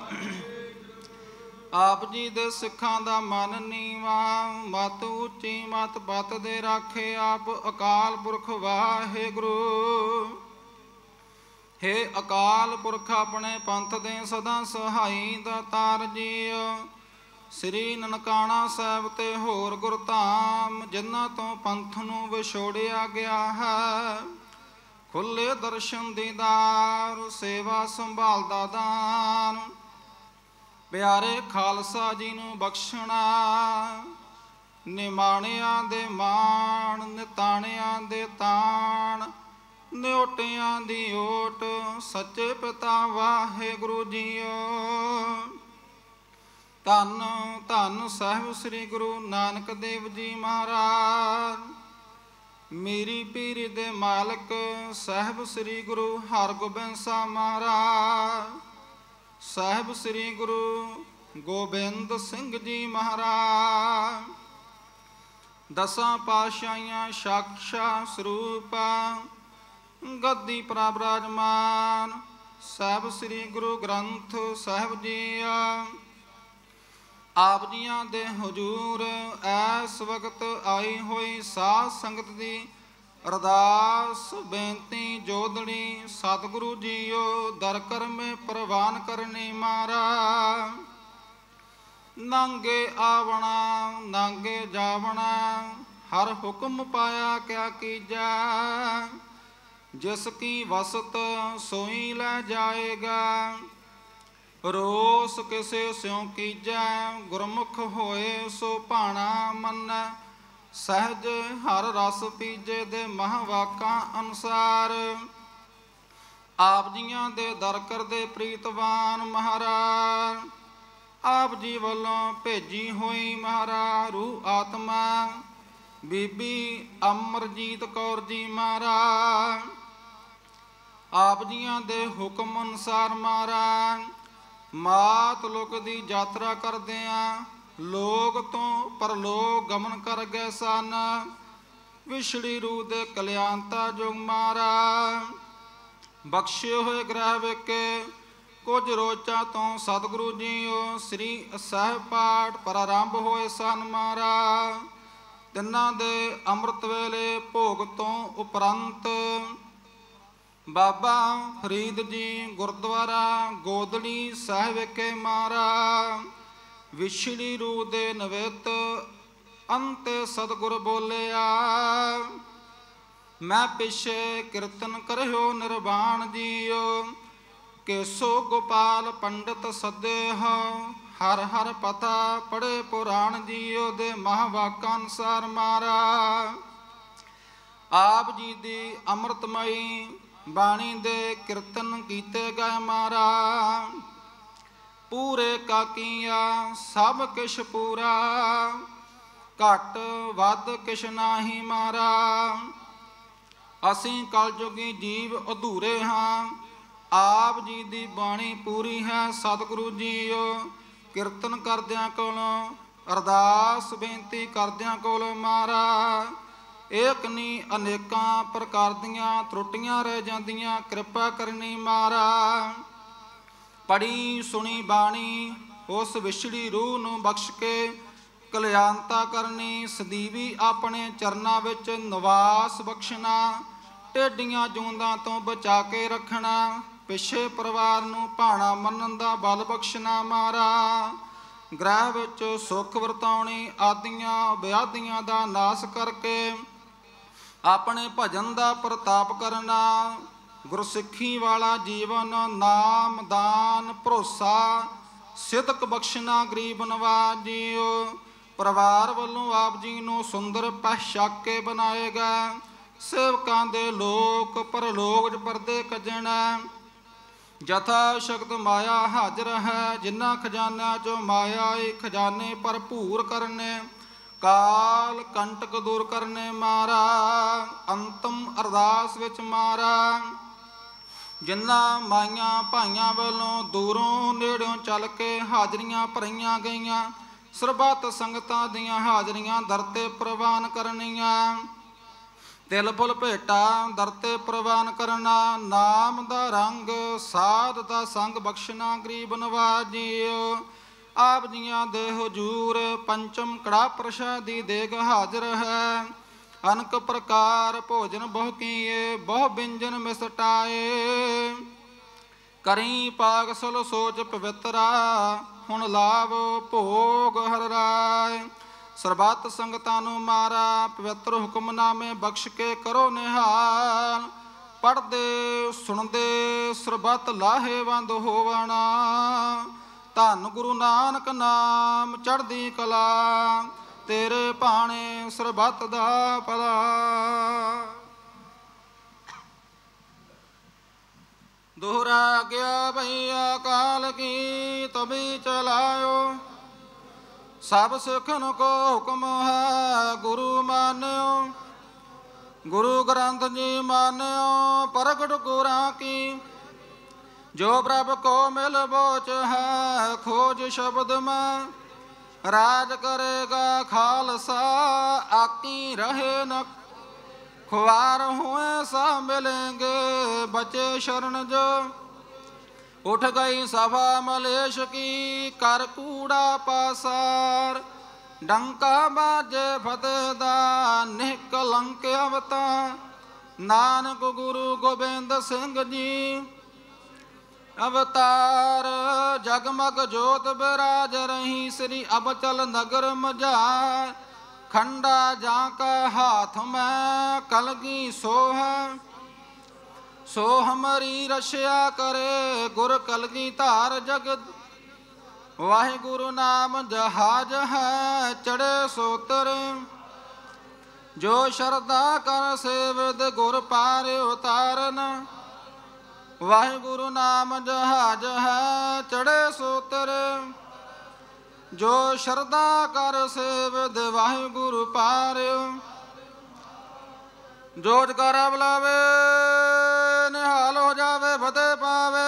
D: ਆਪ ਜੀ ਦੇ ਸਿੱਖਾਂ ਦਾ ਮਨ ਨੀਵਾ, ਮਤ ਉੱਚੀ ਮਤ ਪਤ ਦੇ ਰਾਖੇ ਆਪ। ਅਕਾਲ ਪੁਰਖ ਵਾਹਿਗੁਰੂ। हे अकाल पुरख अपने पंथ दे सदा सहाई दातार जीओ। श्री ननकाना साहिब ते होर गुरधाम जिन्हां तो पंथ नूं विछोड़िया गया है। खुले दर्शन दीदार सेवा संभाल दा दान प्यारे खालसा जी नूं बख्शना। निमाणियां दे माण निताणियां दे ताण निओटियां दी ओट सच्चे पिता वाहिगुरु जीओ। धन धन साहिब श्री गुरु नानक देव जी महाराज। मेरी पीरी दे मालक साहिब श्री गुरु हरगोबिंद साहब महाराज। साहिब श्री गुरु गोबिंद सिंह जी महाराज। दसां पातशाहियां साक्षा सरूप गद्दी पर विराजमान साहिब श्री गुरु ग्रंथ साहिब जी। आप जियां दे हजूर ऐस वक्त आई हुई साध संगत दी अरदास बेनती जोदड़ी सतगुरु जीओ दर कर में प्रवान करनी मारा। नांगे आवना नांगे जावना हर हुक्म पाया क्या कीजा। जिसकी वसत सोई लै जाएगा रोस किसे स्यों कीजै। गुरमुख होए सो भाणा मन्नै सहज हर रस पीजे दे महवाकां अनुसार। आप जियां दे दर करदे प्रीतवान महाराज। आप जी वल्लों भेजी हुई महाराज रूह आत्मा बीबी अमरजीत कौर जी महाराज। आप जियां दे हुक्म अनुसार महाराज मात लोक दी यात्रा करदियां लोक तो परलोक गमन कर गए सन। विछड़ी रूह दे कल्याणता जुग महाराज। बख्शे हुए ग्रह वेके कुछ रोचा तो सतगुरु जीओ श्री साहिब पाठ प्रारंभ होए सन महाराज। तिन्हां दे अमृत वेले भोग तो उपरंत बाबा फरीद जी गुरुद्वारा गोदड़ी साहिब के महाराज। विछड़ी रूह दे नवेत अंते सतगुर बोलिया मैं पिछे कीर्तन करहियो निर्वाण जीओ। केसो गोपाल पंडित सदे हो हर हर पता पढ़े पुराण जीओ दे महावाकां अनुसार महाराज। आप जी दी अमृतमयी बाणी दे कीर्तन कीते गए महाराज। पूरे काकिया सब किश पूरा घट वध किश नाही महाराज। असीं कलयुगी जीव अधूरे हाँ आप जी दी बाणी पूरी है सतगुरु जीओ। कीर्तन करदियां कोलों अरदास बेनती करदियां कोलों महाराज एक नहीं अनेकां प्रकार दियां त्रुटियां रह जांदियां कृपा करनी महाराज। पढ़ी सुनी बाणी उस विछड़ी रूह नूं बख्श के कल्याणता करनी। सदीवी अपने चरनां विच निवास बख्शना। टेढ़ियां जूंदां तो बचा के रखना। पिछे परिवार नूं भाणा मनन दा बल बख्शना महाराज। ग्रह विच सुख वरताउणी आदियां व्याधियां दा नाश करके अपने भजन का प्रताप करना। गुरसिੱਖੀ वाला जीवन नाम दान भरोसा सिदक बख्शना गरीब नवाज जीओ। परिवार वालों आप जी नूं सुंदर पहचाक के बनाएगा। सेवकां दे लोक परलोक परदे कजण जथा शक्त माया हाजर है। जिन्हां खजानिਆਂ चो माया खजाने भरपूर करने काल कंटक दूर करने महाराज। अंतम अरदास विच महाराज जिन्हां माइयां भाइयां वालों दूरों नेड़ों चल के हाजरियां भरियां गईयां ਸਰਬੱਤ ਸੰਗਤਾਂ ਦੀਆਂ ਹਾਜ਼ਰੀਆਂ ਦਰ 'ਤੇ ਪ੍ਰਵਾਨ ਕਰਨੀਆਂ। ਤਿਲ ਫੁੱਲ ਭੇਟਾ ਦਰ 'ਤੇ ਪ੍ਰਵਾਨ ਕਰਨਾ। ਨਾਮ ਦਾ ਰੰਗ ਸਾਧ ਦਾ ਸੰਗ ਬਖਸ਼ਣਾ ਗਰੀਬ ਨਵਾਜ ਜੀਓ। ਆਪ ਜੀਆਂ ਦੇ ਹਜੂਰ ਪੰਚਮ ਕੜਾ ਪ੍ਰਸ਼ਾਦੀ ਦੇਗ ਹਾਜ਼ਰ ਹੈ। अनक प्रकार भोजन बहु कीए बहु व्यंजन मिसटाए करी पागसल सोच पवित्रा हुण लाभ भोग हर राय ਸਰਬੱਤ ਸੰਗਤਾਂ ਨੂੰ ਮਾਰਾ ਪਵਿੱਤਰ ਹੁਕਮਨਾਮੇ ਬਖਸ਼ ਕੇ ਕਰੋ ਨਿਹਾਲ ਪੜ੍ਹਦੇ ਸੁਣਦੇ ਸਰਬੱਤ ਲਾਹੇਵੰਦ ਹੋਵਣਾ ਧੰਨ ਗੁਰੂ ਨਾਨਕ ਨਾਮ ਚੜ੍ਹਦੀ ਕਲਾ ਤੇਰੇ ਭਾਣੇ ਸਰਬੱਤ ਦਾ ਭਲਾ दोहरा गया भैया काल की तभी चलायो सब सिखन को हुक्म है गुरु मान्यो गुरु ग्रंथ जी मान्यो प्रगट गुरा की जो प्रभ को मिल बोच है खोज शब्द में राज करेगा खालसा आकी रहे न खुआर हुए सा मिलेंगे बचे शरण जो उठ गई सभा मलेश की कर कूड़ा पासार डंका बाजे फतेदा निकलंक अवतार नानक गुरु गोबिंद सिंह जी अवतार जगमग जोत बिराज रही श्री अबचल नगर मजार खंडा जाका हाथ में कलगी सोह सो हमारी रशिया करे गुर कलगी धार जगत वाहे गुरु नाम जहाज है चढ़े सोतर जो श्रद्धा कर सेवद गुर पार उतारन वाहे गुरु नाम जहाज है चढ़े सोतर जो श्रद्धा कर सेवद वाहे गुरु पार जोज कर बुलावे निहाल हो जावे फतेह पावे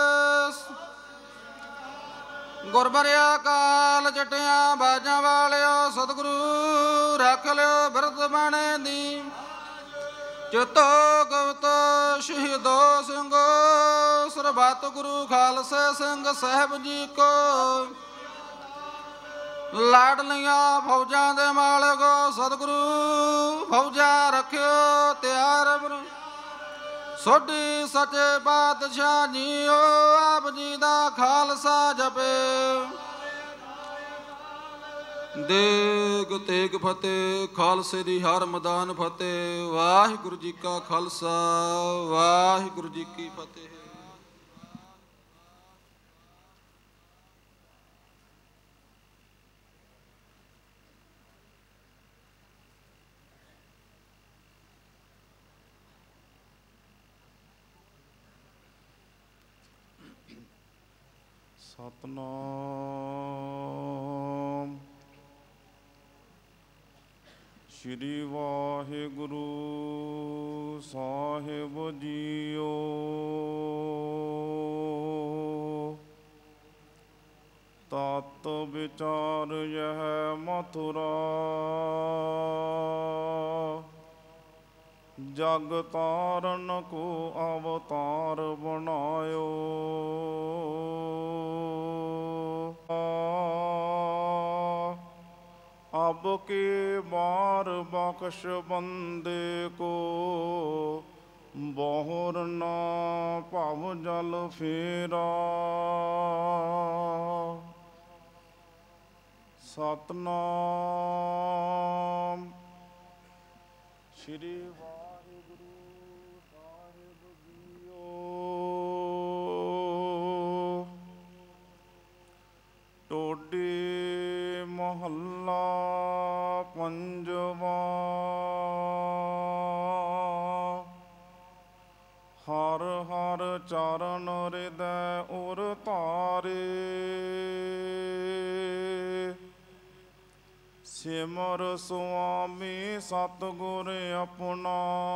D: गुरबरिया काल जटिया बाजा वालियो सतगुरु रख लियो बिरद बाणे दी चितो गवत शहीदो सिंह सरबत गुरु खालसे सिंह साहब जी को लाडलिया फौजा दे मालिक सतगुरु फौजा रखियो त्यार सोडी सचे पातशाह जी ओ आप जी दा खालसा जपे देग तेग फतेह खालसे दी हर मैदान फतेह वाहिगुरु जी का खालसा वाहिगुरु जी की फतेह।
C: सतनाम श्री वाहिगुरु साहिब जीओ तत् विचार यह मथुरा जग तारण को अवतार बनायो अब के बार बख्श बंदे को बहुर न पाव जल फेरा सतनाम श्री टोडी मोहल्ला पंजवा हर हर चरण हृदय उर तारे सिमर स्वामी सतगुर अपना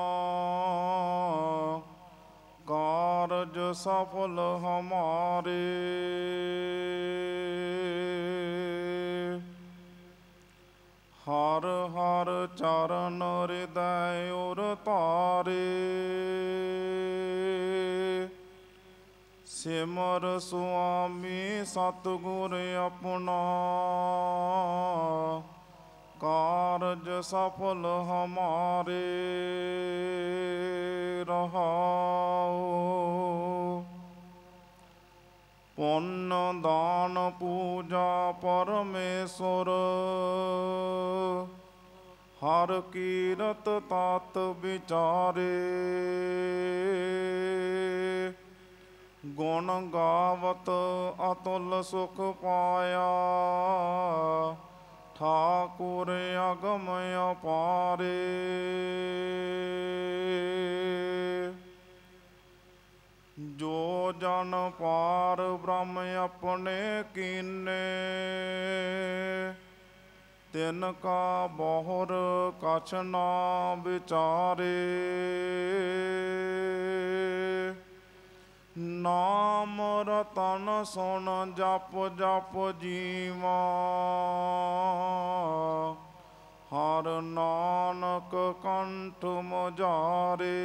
C: कारज सफल हमारे हर हर चरण हृदय उर तारे सिमर स्वामी सतगुर अपना कारज सफल हमारे रहाओ। पुण्य दान पूजा परमेश्वर हर कीरत तात विचारे। गुण गावत अतुल सुख पाया ठाकुर अगम अपारे। जो जन पार ब्रह्म अपने कीने तिनका बहुर कछ ना विचारे। नाम रतन सुन जप जप जीवा हर नानक कंठ मुजारे।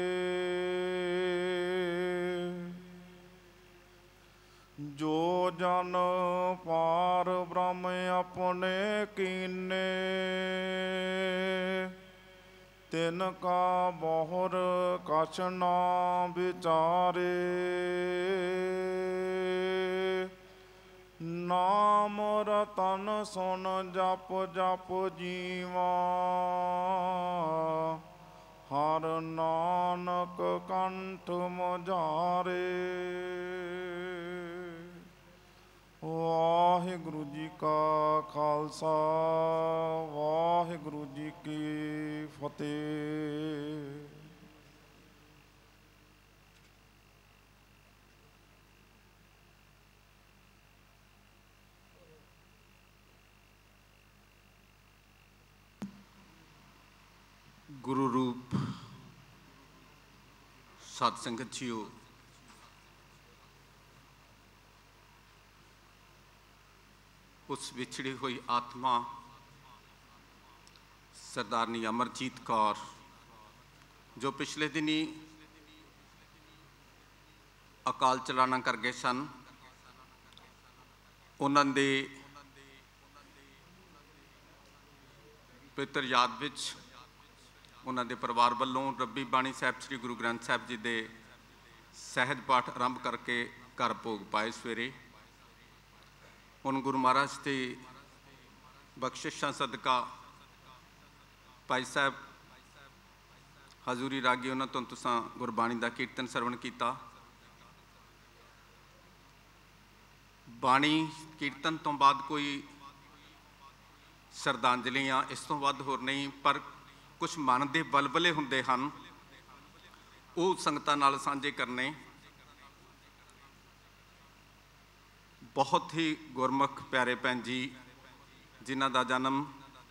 C: जो जन पार ब्रह्म अपने कीने तिनका बहुर कछ ना विचारे। नाम रतन सुन जप जप जीवा हर नानक कंठ मुजारे। वाहिगुरु जी का खालसा वाहिगुरु जी की फतेह।
B: गुरु रूप सत संगत जीओ, उस विछड़ी हुई आत्मा सरदारनी अमरजीत कौर जो पिछले दिनी अकाल चलाना कर गए सन, उन्होंने दे पवित्र याद विच उन्होंने दे परिवार वालों रब्बी बाणी साहब श्री गुरु ग्रंथ साहब जी के सहज पाठ आरंभ करके घर भोग पाए सवेरे। हुण गुरु महाराज की बख्शिशां सदका भाई साहब हजूरी रागी उन्होंने तो तुसां गुरबाणी का कीर्तन सरवण किया। बाणी कीर्तन तो बाद कोई श्रद्धांजलियां इस तो वध होर नहीं, पर कुछ मन के बलबले हुंदे हन, वो संगतां नाल सांझे करने। बहुत ही गुरमुख प्यारे भैन जी जिन्हां दा जन्म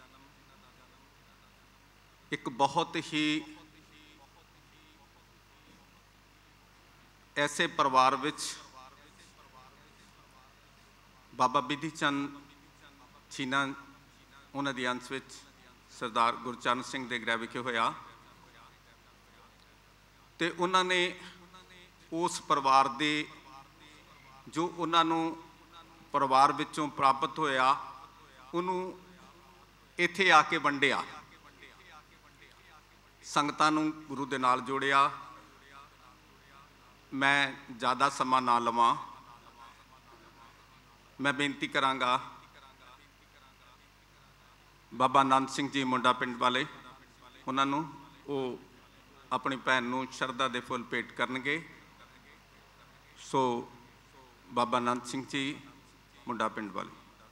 B: एक बहुत ही ऐसे परिवार विच बाबा बिधि चंद छीना उन्हां दी अंश विच सरदार गुरचरण सिंह दे गृह विखे होया, ते उन्होंने उस परिवार दे जो उन्होंने परिवार विचों प्राप्त होया उन्होंने इत्थे आके वंडिया, संगतां नूं गुरु दे नाल जोड़िया। मैं ज़्यादा समा ना लवां, मैं बेनती करांगा बाबा आनंद सिंह जी मुंडा पिंड वाले उन्होंने वो अपनी भैन नूं शरधा दे फुल भेंट करनगे। सो बाबा आनंद सिंह जी मुंडा पिंड वाले।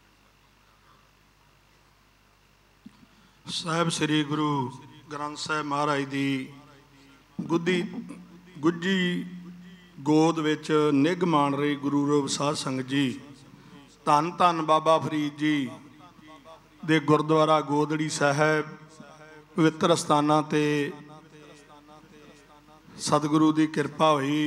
G: साहब श्री गुरु ग्रंथ साहब महाराज दी गुद्दी गुज्जी गोद विच निघ मान रही गुरु रूप साध संगत जी, धन धन बाबा फरीद जी दे गुरुद्वारा गोदड़ी साहब पवित्र अस्थानां ते सतगुरु की कृपा हुई।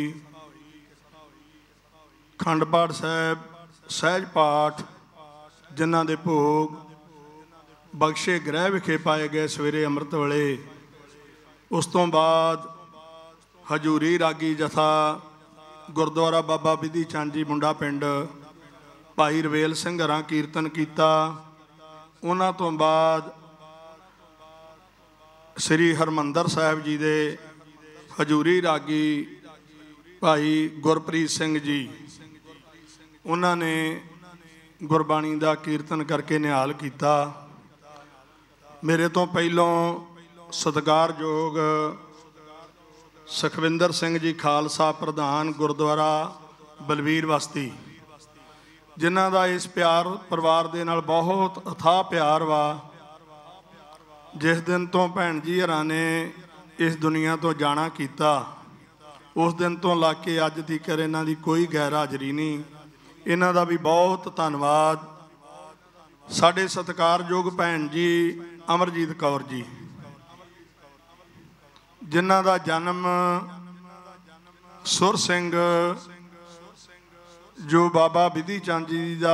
G: खंड पाठ साहब सहज पाठ जिन्हां दे भोग बख्शे गृह विखे पाए गए सवेरे अमृत वेले। उस तो बाद हजूरी रागी जथा गुरुद्वारा बाबा बिधि चंद जी मुंडा पिंड भाई रवेल सिंह हरां कीर्तन किया। उन्हां तो बाद श्री हरमंदर साहिब जी दे हजूरी रागी भाई गुरप्रीत सिंह जी, उन्होंने गुरबाणी का कीर्तन करके निहाल किया। मेरे तो पहलों सत्कारयोग सुखविंदर सिंह जी खालसा प्रधान गुरुद्वारा बलवीर बस्ती, जिन्हां दा इस प्यार परिवार दे नाल बहुत अथाह प्यार वा। जिस दिन तो भैन जी हरां ने इस दुनिया तो जाना किया, उस दिन तो ला के अज तक इन्हां दी कोई गैर हाज़री नहीं। इन्हां दा भी बहुत धन्नवाद। साडे सत्कारयोग भैन जी अमरजीत कौर जी, जिन्हां दा जन्म सुर सिंह जो बाबा विधि चंद जी का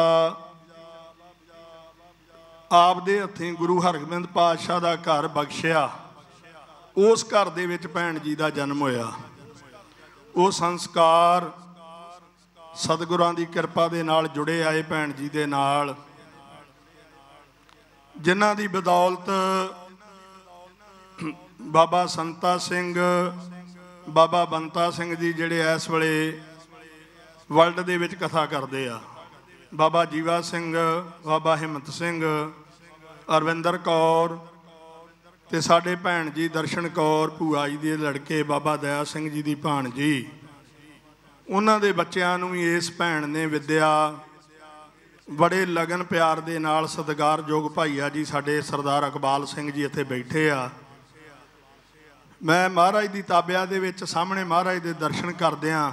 G: आपदे हथीं गुरु हरगोबिंद पातशाह का घर बख्शिया, उस घर दे विच भैन जी का जन्म होया। वो संस्कार सतगुरां दी किरपा दे नाल जुड़े आए भैन जी दे नाल, जिन्हां दी बदौलत बाबा संता सिंह, बाबा बंता सिंह जी जिहड़े इस वेले वर्ल्ड दे विच कथा करते आ, बाबा जीवा सिंह, बाबा हिम्मत सिंह, अरविंदर कौर ते साडे भैन जी दर्शन कौर भूआ जी दे लड़के बाबा दया सिंह जी दी भाणजी, उन्हां दे बच्चिआं नूं भी इस भैन ने विद्या बड़े लगन प्यार दे नाल सत्कारयोग भाईआ जी साडे सरदार इकबाल सिंह जी इत्थे बैठे आ। मैं महाराज की ताबिया दे विच सामने महाराज दे दर्शन करदिआं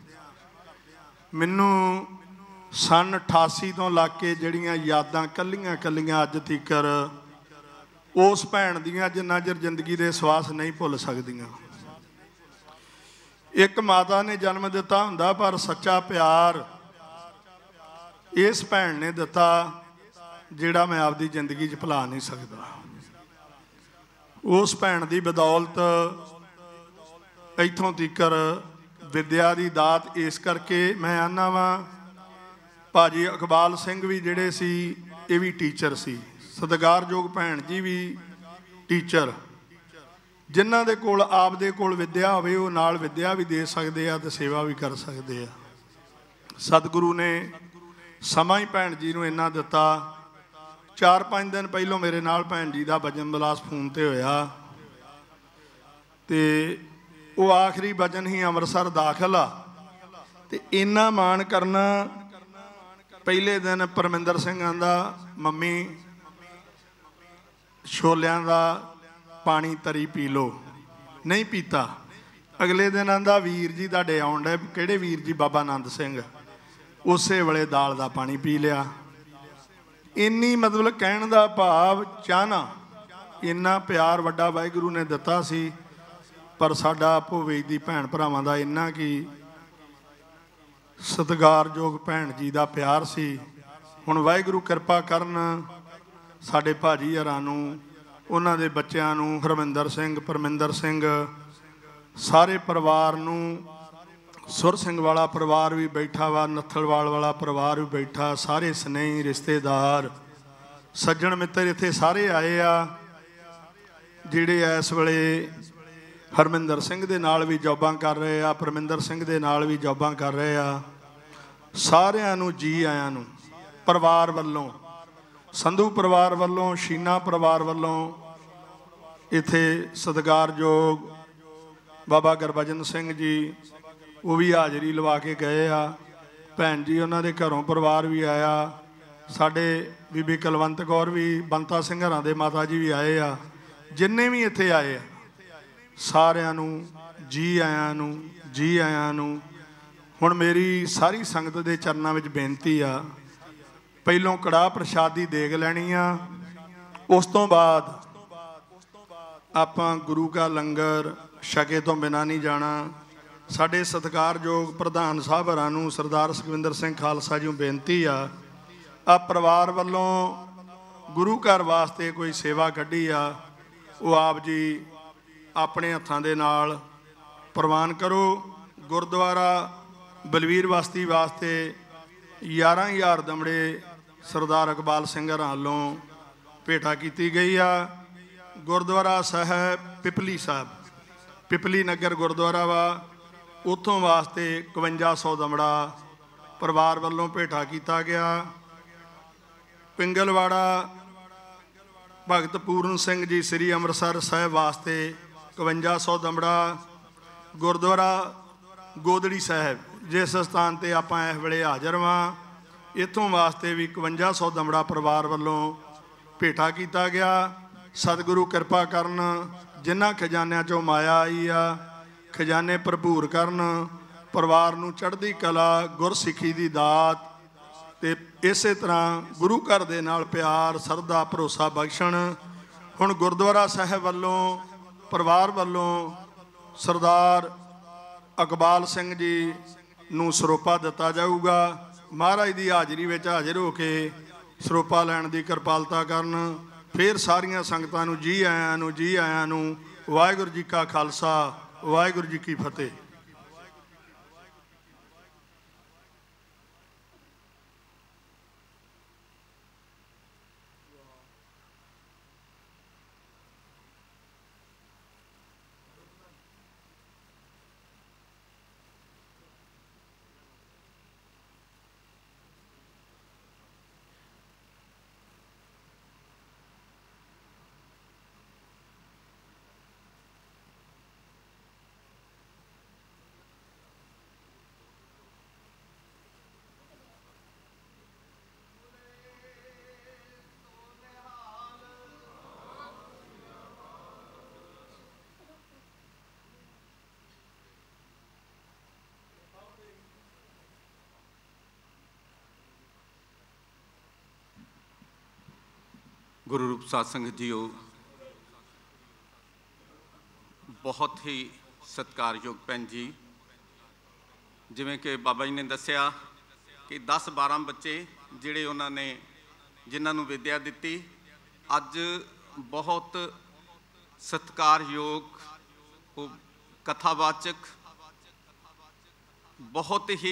G: मैनू सन अठासी तो ला के जड़ियाँ यादां कल्लियां कल्लियां अज तिकर उस भैन दियां जिन्ना चिर जिंदगी दे सवास नहीं भुल सकदियां। एक माता ने जन्म दिता हुंदा पर सच्चा प्यार इस भैन ने दिता जिहड़ा मैं आपदी जिंदगी च भुला नहीं सकदा। उस भैन की बदौलत इत्थों तिकर विद्या की दात इस करके मैं आना वा। भाजी इकबाल सिंह भी जिहड़े सी ये भी टीचर सी, सत्कारयोग भैन जी भी टीचर, जिन्हां दे कोल आप दे कोल विद्या होवे वो नाल विद्या भी दे सकदे आ ते सेवा भी कर सकदे आ। सतगुरु ने समा ही भैन जी नूं इन्ना दिता। चार पाँच दिन पहलों मेरे नाल भैन जी का भजन बिलास फोन ते होया ते वो आखिरी भजन ही अमृतसर दाखल आ ते इन्ना मान करना। पहले दिन परमिंदर सिंह आंदा मम्मी छोलियां दा पानी तरी पी लो, नहीं पीता। अगले दिन आंदा वीर जी तुहाडे आउण डे, किहड़े वीर जी? बाबा नंद सिंह। उस वेले दाल का पानी पी लिया। इन्नी मतलब कहण दा भाव चाहना, इन्ना प्यार वड्डा वाहिगुरू ने दिता सी। पर साडा भोवे दी भैन भरावां दा इन्ना कि सत्कारयोग भैन जी का प्यार सी। हुण वाहिगुरू किरपा करन साडे भाजी हरां नूं, उन्हां दे बच्चिआं नूं, हरमिंदर सिंह, परमिंदर सिंह, सारे परिवार नूं, सुर सिंह वाला परिवार भी बैठा वा, नत्थलवाल वाला परिवार भी बैठा, सारे स्नेही रिश्तेदार सज्जण मित्र इत्थे सारे आए आ, जिहड़े इस वेले हरमिंदर सिंह दे नाल भी जॉबां कर रहे आ, परमिंदर सिंह दे नाल भी जॉबां कर रहे आ। सारिआं नूं जी आयां नूं परिवार वल्लों, संधू परिवार वल्लों, शीना परिवार वल्लों, इत्थे सत्कारयोग बाबा गुरबचन सिंह जी वो भी हाज़री लवा के गए आ। भैन जी उन्हां दे घरों परिवार भी आया। साडे बीबी कुलवंत कौर भी, बंता सिंह हरां दे माता जी भी आए आ। जिन्ने भी इत्थे आए आ सारिआं नूं जी आयां नूं, जी आयां नूं। हुण मेरी सारी संगत दे चरनां विच बेनती आ, पहलों कड़ाह प्रशाद दी देग लैनी आ, उस तो बाद आपां गुरु का लंगर छके तो बिना नहीं जाना। साडे सत्कारयोग प्रधान साहब हरां नूं सरदार सुखविंदर सिंह खालसा जी नूं बेनती आ, आ परिवार वल्लों गुरु घर वास्ते कोई सेवा कढ़ी आ, वो आप जी अपने हत्थां दे नाल प्रवान करो। गुरुद्वारा बलवीर बस्ती वास्ते ग्यारह हज़ार दमड़े सरदार इकबाल सिंह हरां वल्लों भेटा की गई आ। गुरुद्वारा साहब पिपली साहब पिपली नगर गुरुद्वारा वा उत्थों वास्ते इकवंजा सौ दमड़ा परिवार वालों भेटा किया गया। पिंगलवाड़ा भगत पूਰਨ सिंह जी श्री ਅੰਮ੍ਰਿਤਸਰ साहब वास्ते इकवंजा सौ दमड़ा। गुरुद्वारा गोदड़ी साहब जिस स्थान पर आप इस वेले हाज़र वां इत्थों वास्ते भी इकवंजा सौ दमड़ा परिवार वालों भेटा किया गया। सतगुरु कृपा करन, जिन्हां खजानिਆਂ चों माया आई आ खजाने भरपूर करन, परिवार नूं चढ़दी कला गुरसिੱਖੀ दी दात ते इस तरह गुरु घर दे नाल प्यार सरदा भरोसा बख्शण। हुण गुरुद्वारा साहब वालों परिवार वालों सरदार अकबाल सिंह जी नूं सरोपा दिता जाऊगा। महाराज की हाज़री में हाजिर होके सरोपा लैण की कृपालता करन। फिर सारिया संगतां नूं जी आयां नूं जी आयां नूं। वाहिगुरू जी का खालसा वाहिगुरू जी की फतेह।
H: गुरु रूप साध संगत जीओ, बहुत ही सत्कारयोग भैन जी, जिवें कि बाबा जी ने दसिया कि दस बारह बच्चे जिहड़े उन्होंने जिन्होंने विद्या दी, अज बहुत सत्कारयोग कथावाचक बहुत ही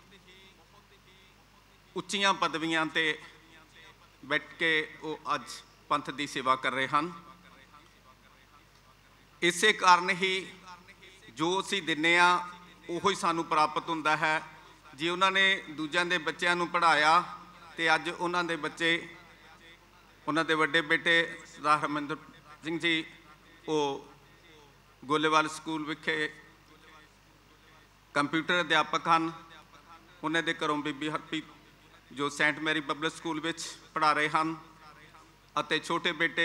H: उच्चियां पदवियां ते बैठ के वो अज पंथ की सेवा कर रहे हैं। इसे कारण ही जो असी दिने आ उही सानू प्राप्त होंदा है। जे उन्होंने दूजियां दे बच्चों नूं पढ़ाया तो अज उन्हां दे बच्चे उन्हां दे वड्डे बेटे सरदार हरमिंदर सिंह जी वो गोलेवाल स्कूल विखे कंप्यूटर अध्यापक हैं। उन्हां दे घरों बीबी हरप्रीत जो सेंट मैरी पब्लिक स्कूल में पढ़ा रहे हैं अते छोटे बेटे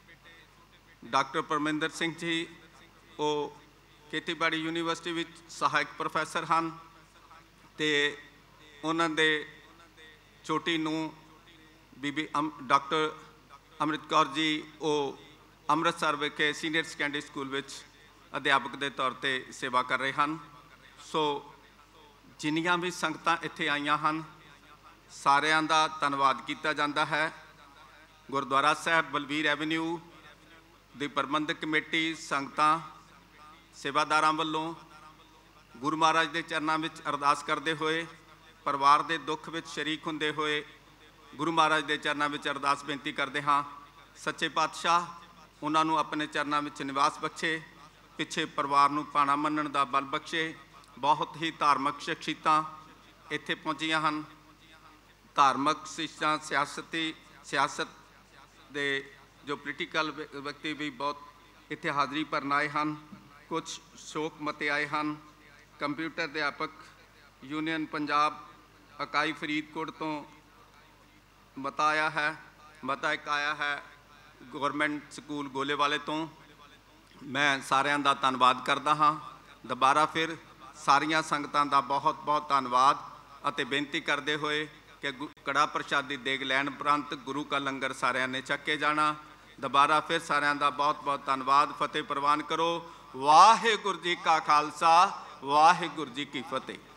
H: डॉक्टर परमिंदर सिंह जी वो खेतीबाड़ी यूनीवर्सिटी में सहायक प्रोफैसर हैं ते उन्हां दे छोटी नूं बीबी अम डॉक्टर अमृत कौर जी वो अमृतसर विखे सीनियर सैकेंडरी स्कूल में अध्यापक के तौर पर सेवा कर रहे हैं। सो जिन्नियां भी संगतां इत्थे आईयां हैं सारियां दा धन्नवाद किया जाता है। गुरुद्वारा साहब बलवीर एवेन्यू दी प्रबंधक कमेटी संगतां सेवादारां वल्लों गुरु महाराज के चरणों में अरदास करते हुए परिवार के दुख में शरीक होंदे हुए गुरु महाराज के चरणों में अरदास बेनती करते हाँ सच्चे पातशाह उन्होंने अपने चरणों में निवास बख्शे, पिछे परिवार नूं पाणा मनण दा बल बख्शे। बहुत ही धार्मिक शख्सियतां इत्थे पहुंचियां हन। धार्मिक शिक्षा सियासती सियासत दे जो पोलीटिकल व्यक्ति भी बहुत इत्थे हाज़री भरन आए हैं। कुछ शोक मते आए हैं। कंप्यूटर अध्यापक यूनियन पंजाब इकाई फरीदकोट तो मता आया है, मता एक आया है गवर्नमेंट स्कूल गोलेवाले तो। मैं सारियां दा धन्नवाद करदा हाँ। दोबारा फिर सारियां संगतां दा बहुत बहुत धन्नवाद अते बेनती करते हुए कि कड़ा प्रसादी देग लैण उपरंत गुरु का लंगर सारिਆਂ ने छके जाना। दोबारा फिर सारिਆਂ ਦਾ बहुत बहुत धन्नवाद। फतेह प्रवान करो। वाहिगुरू जी का खालसा वाहिगुरू जी की फतेह।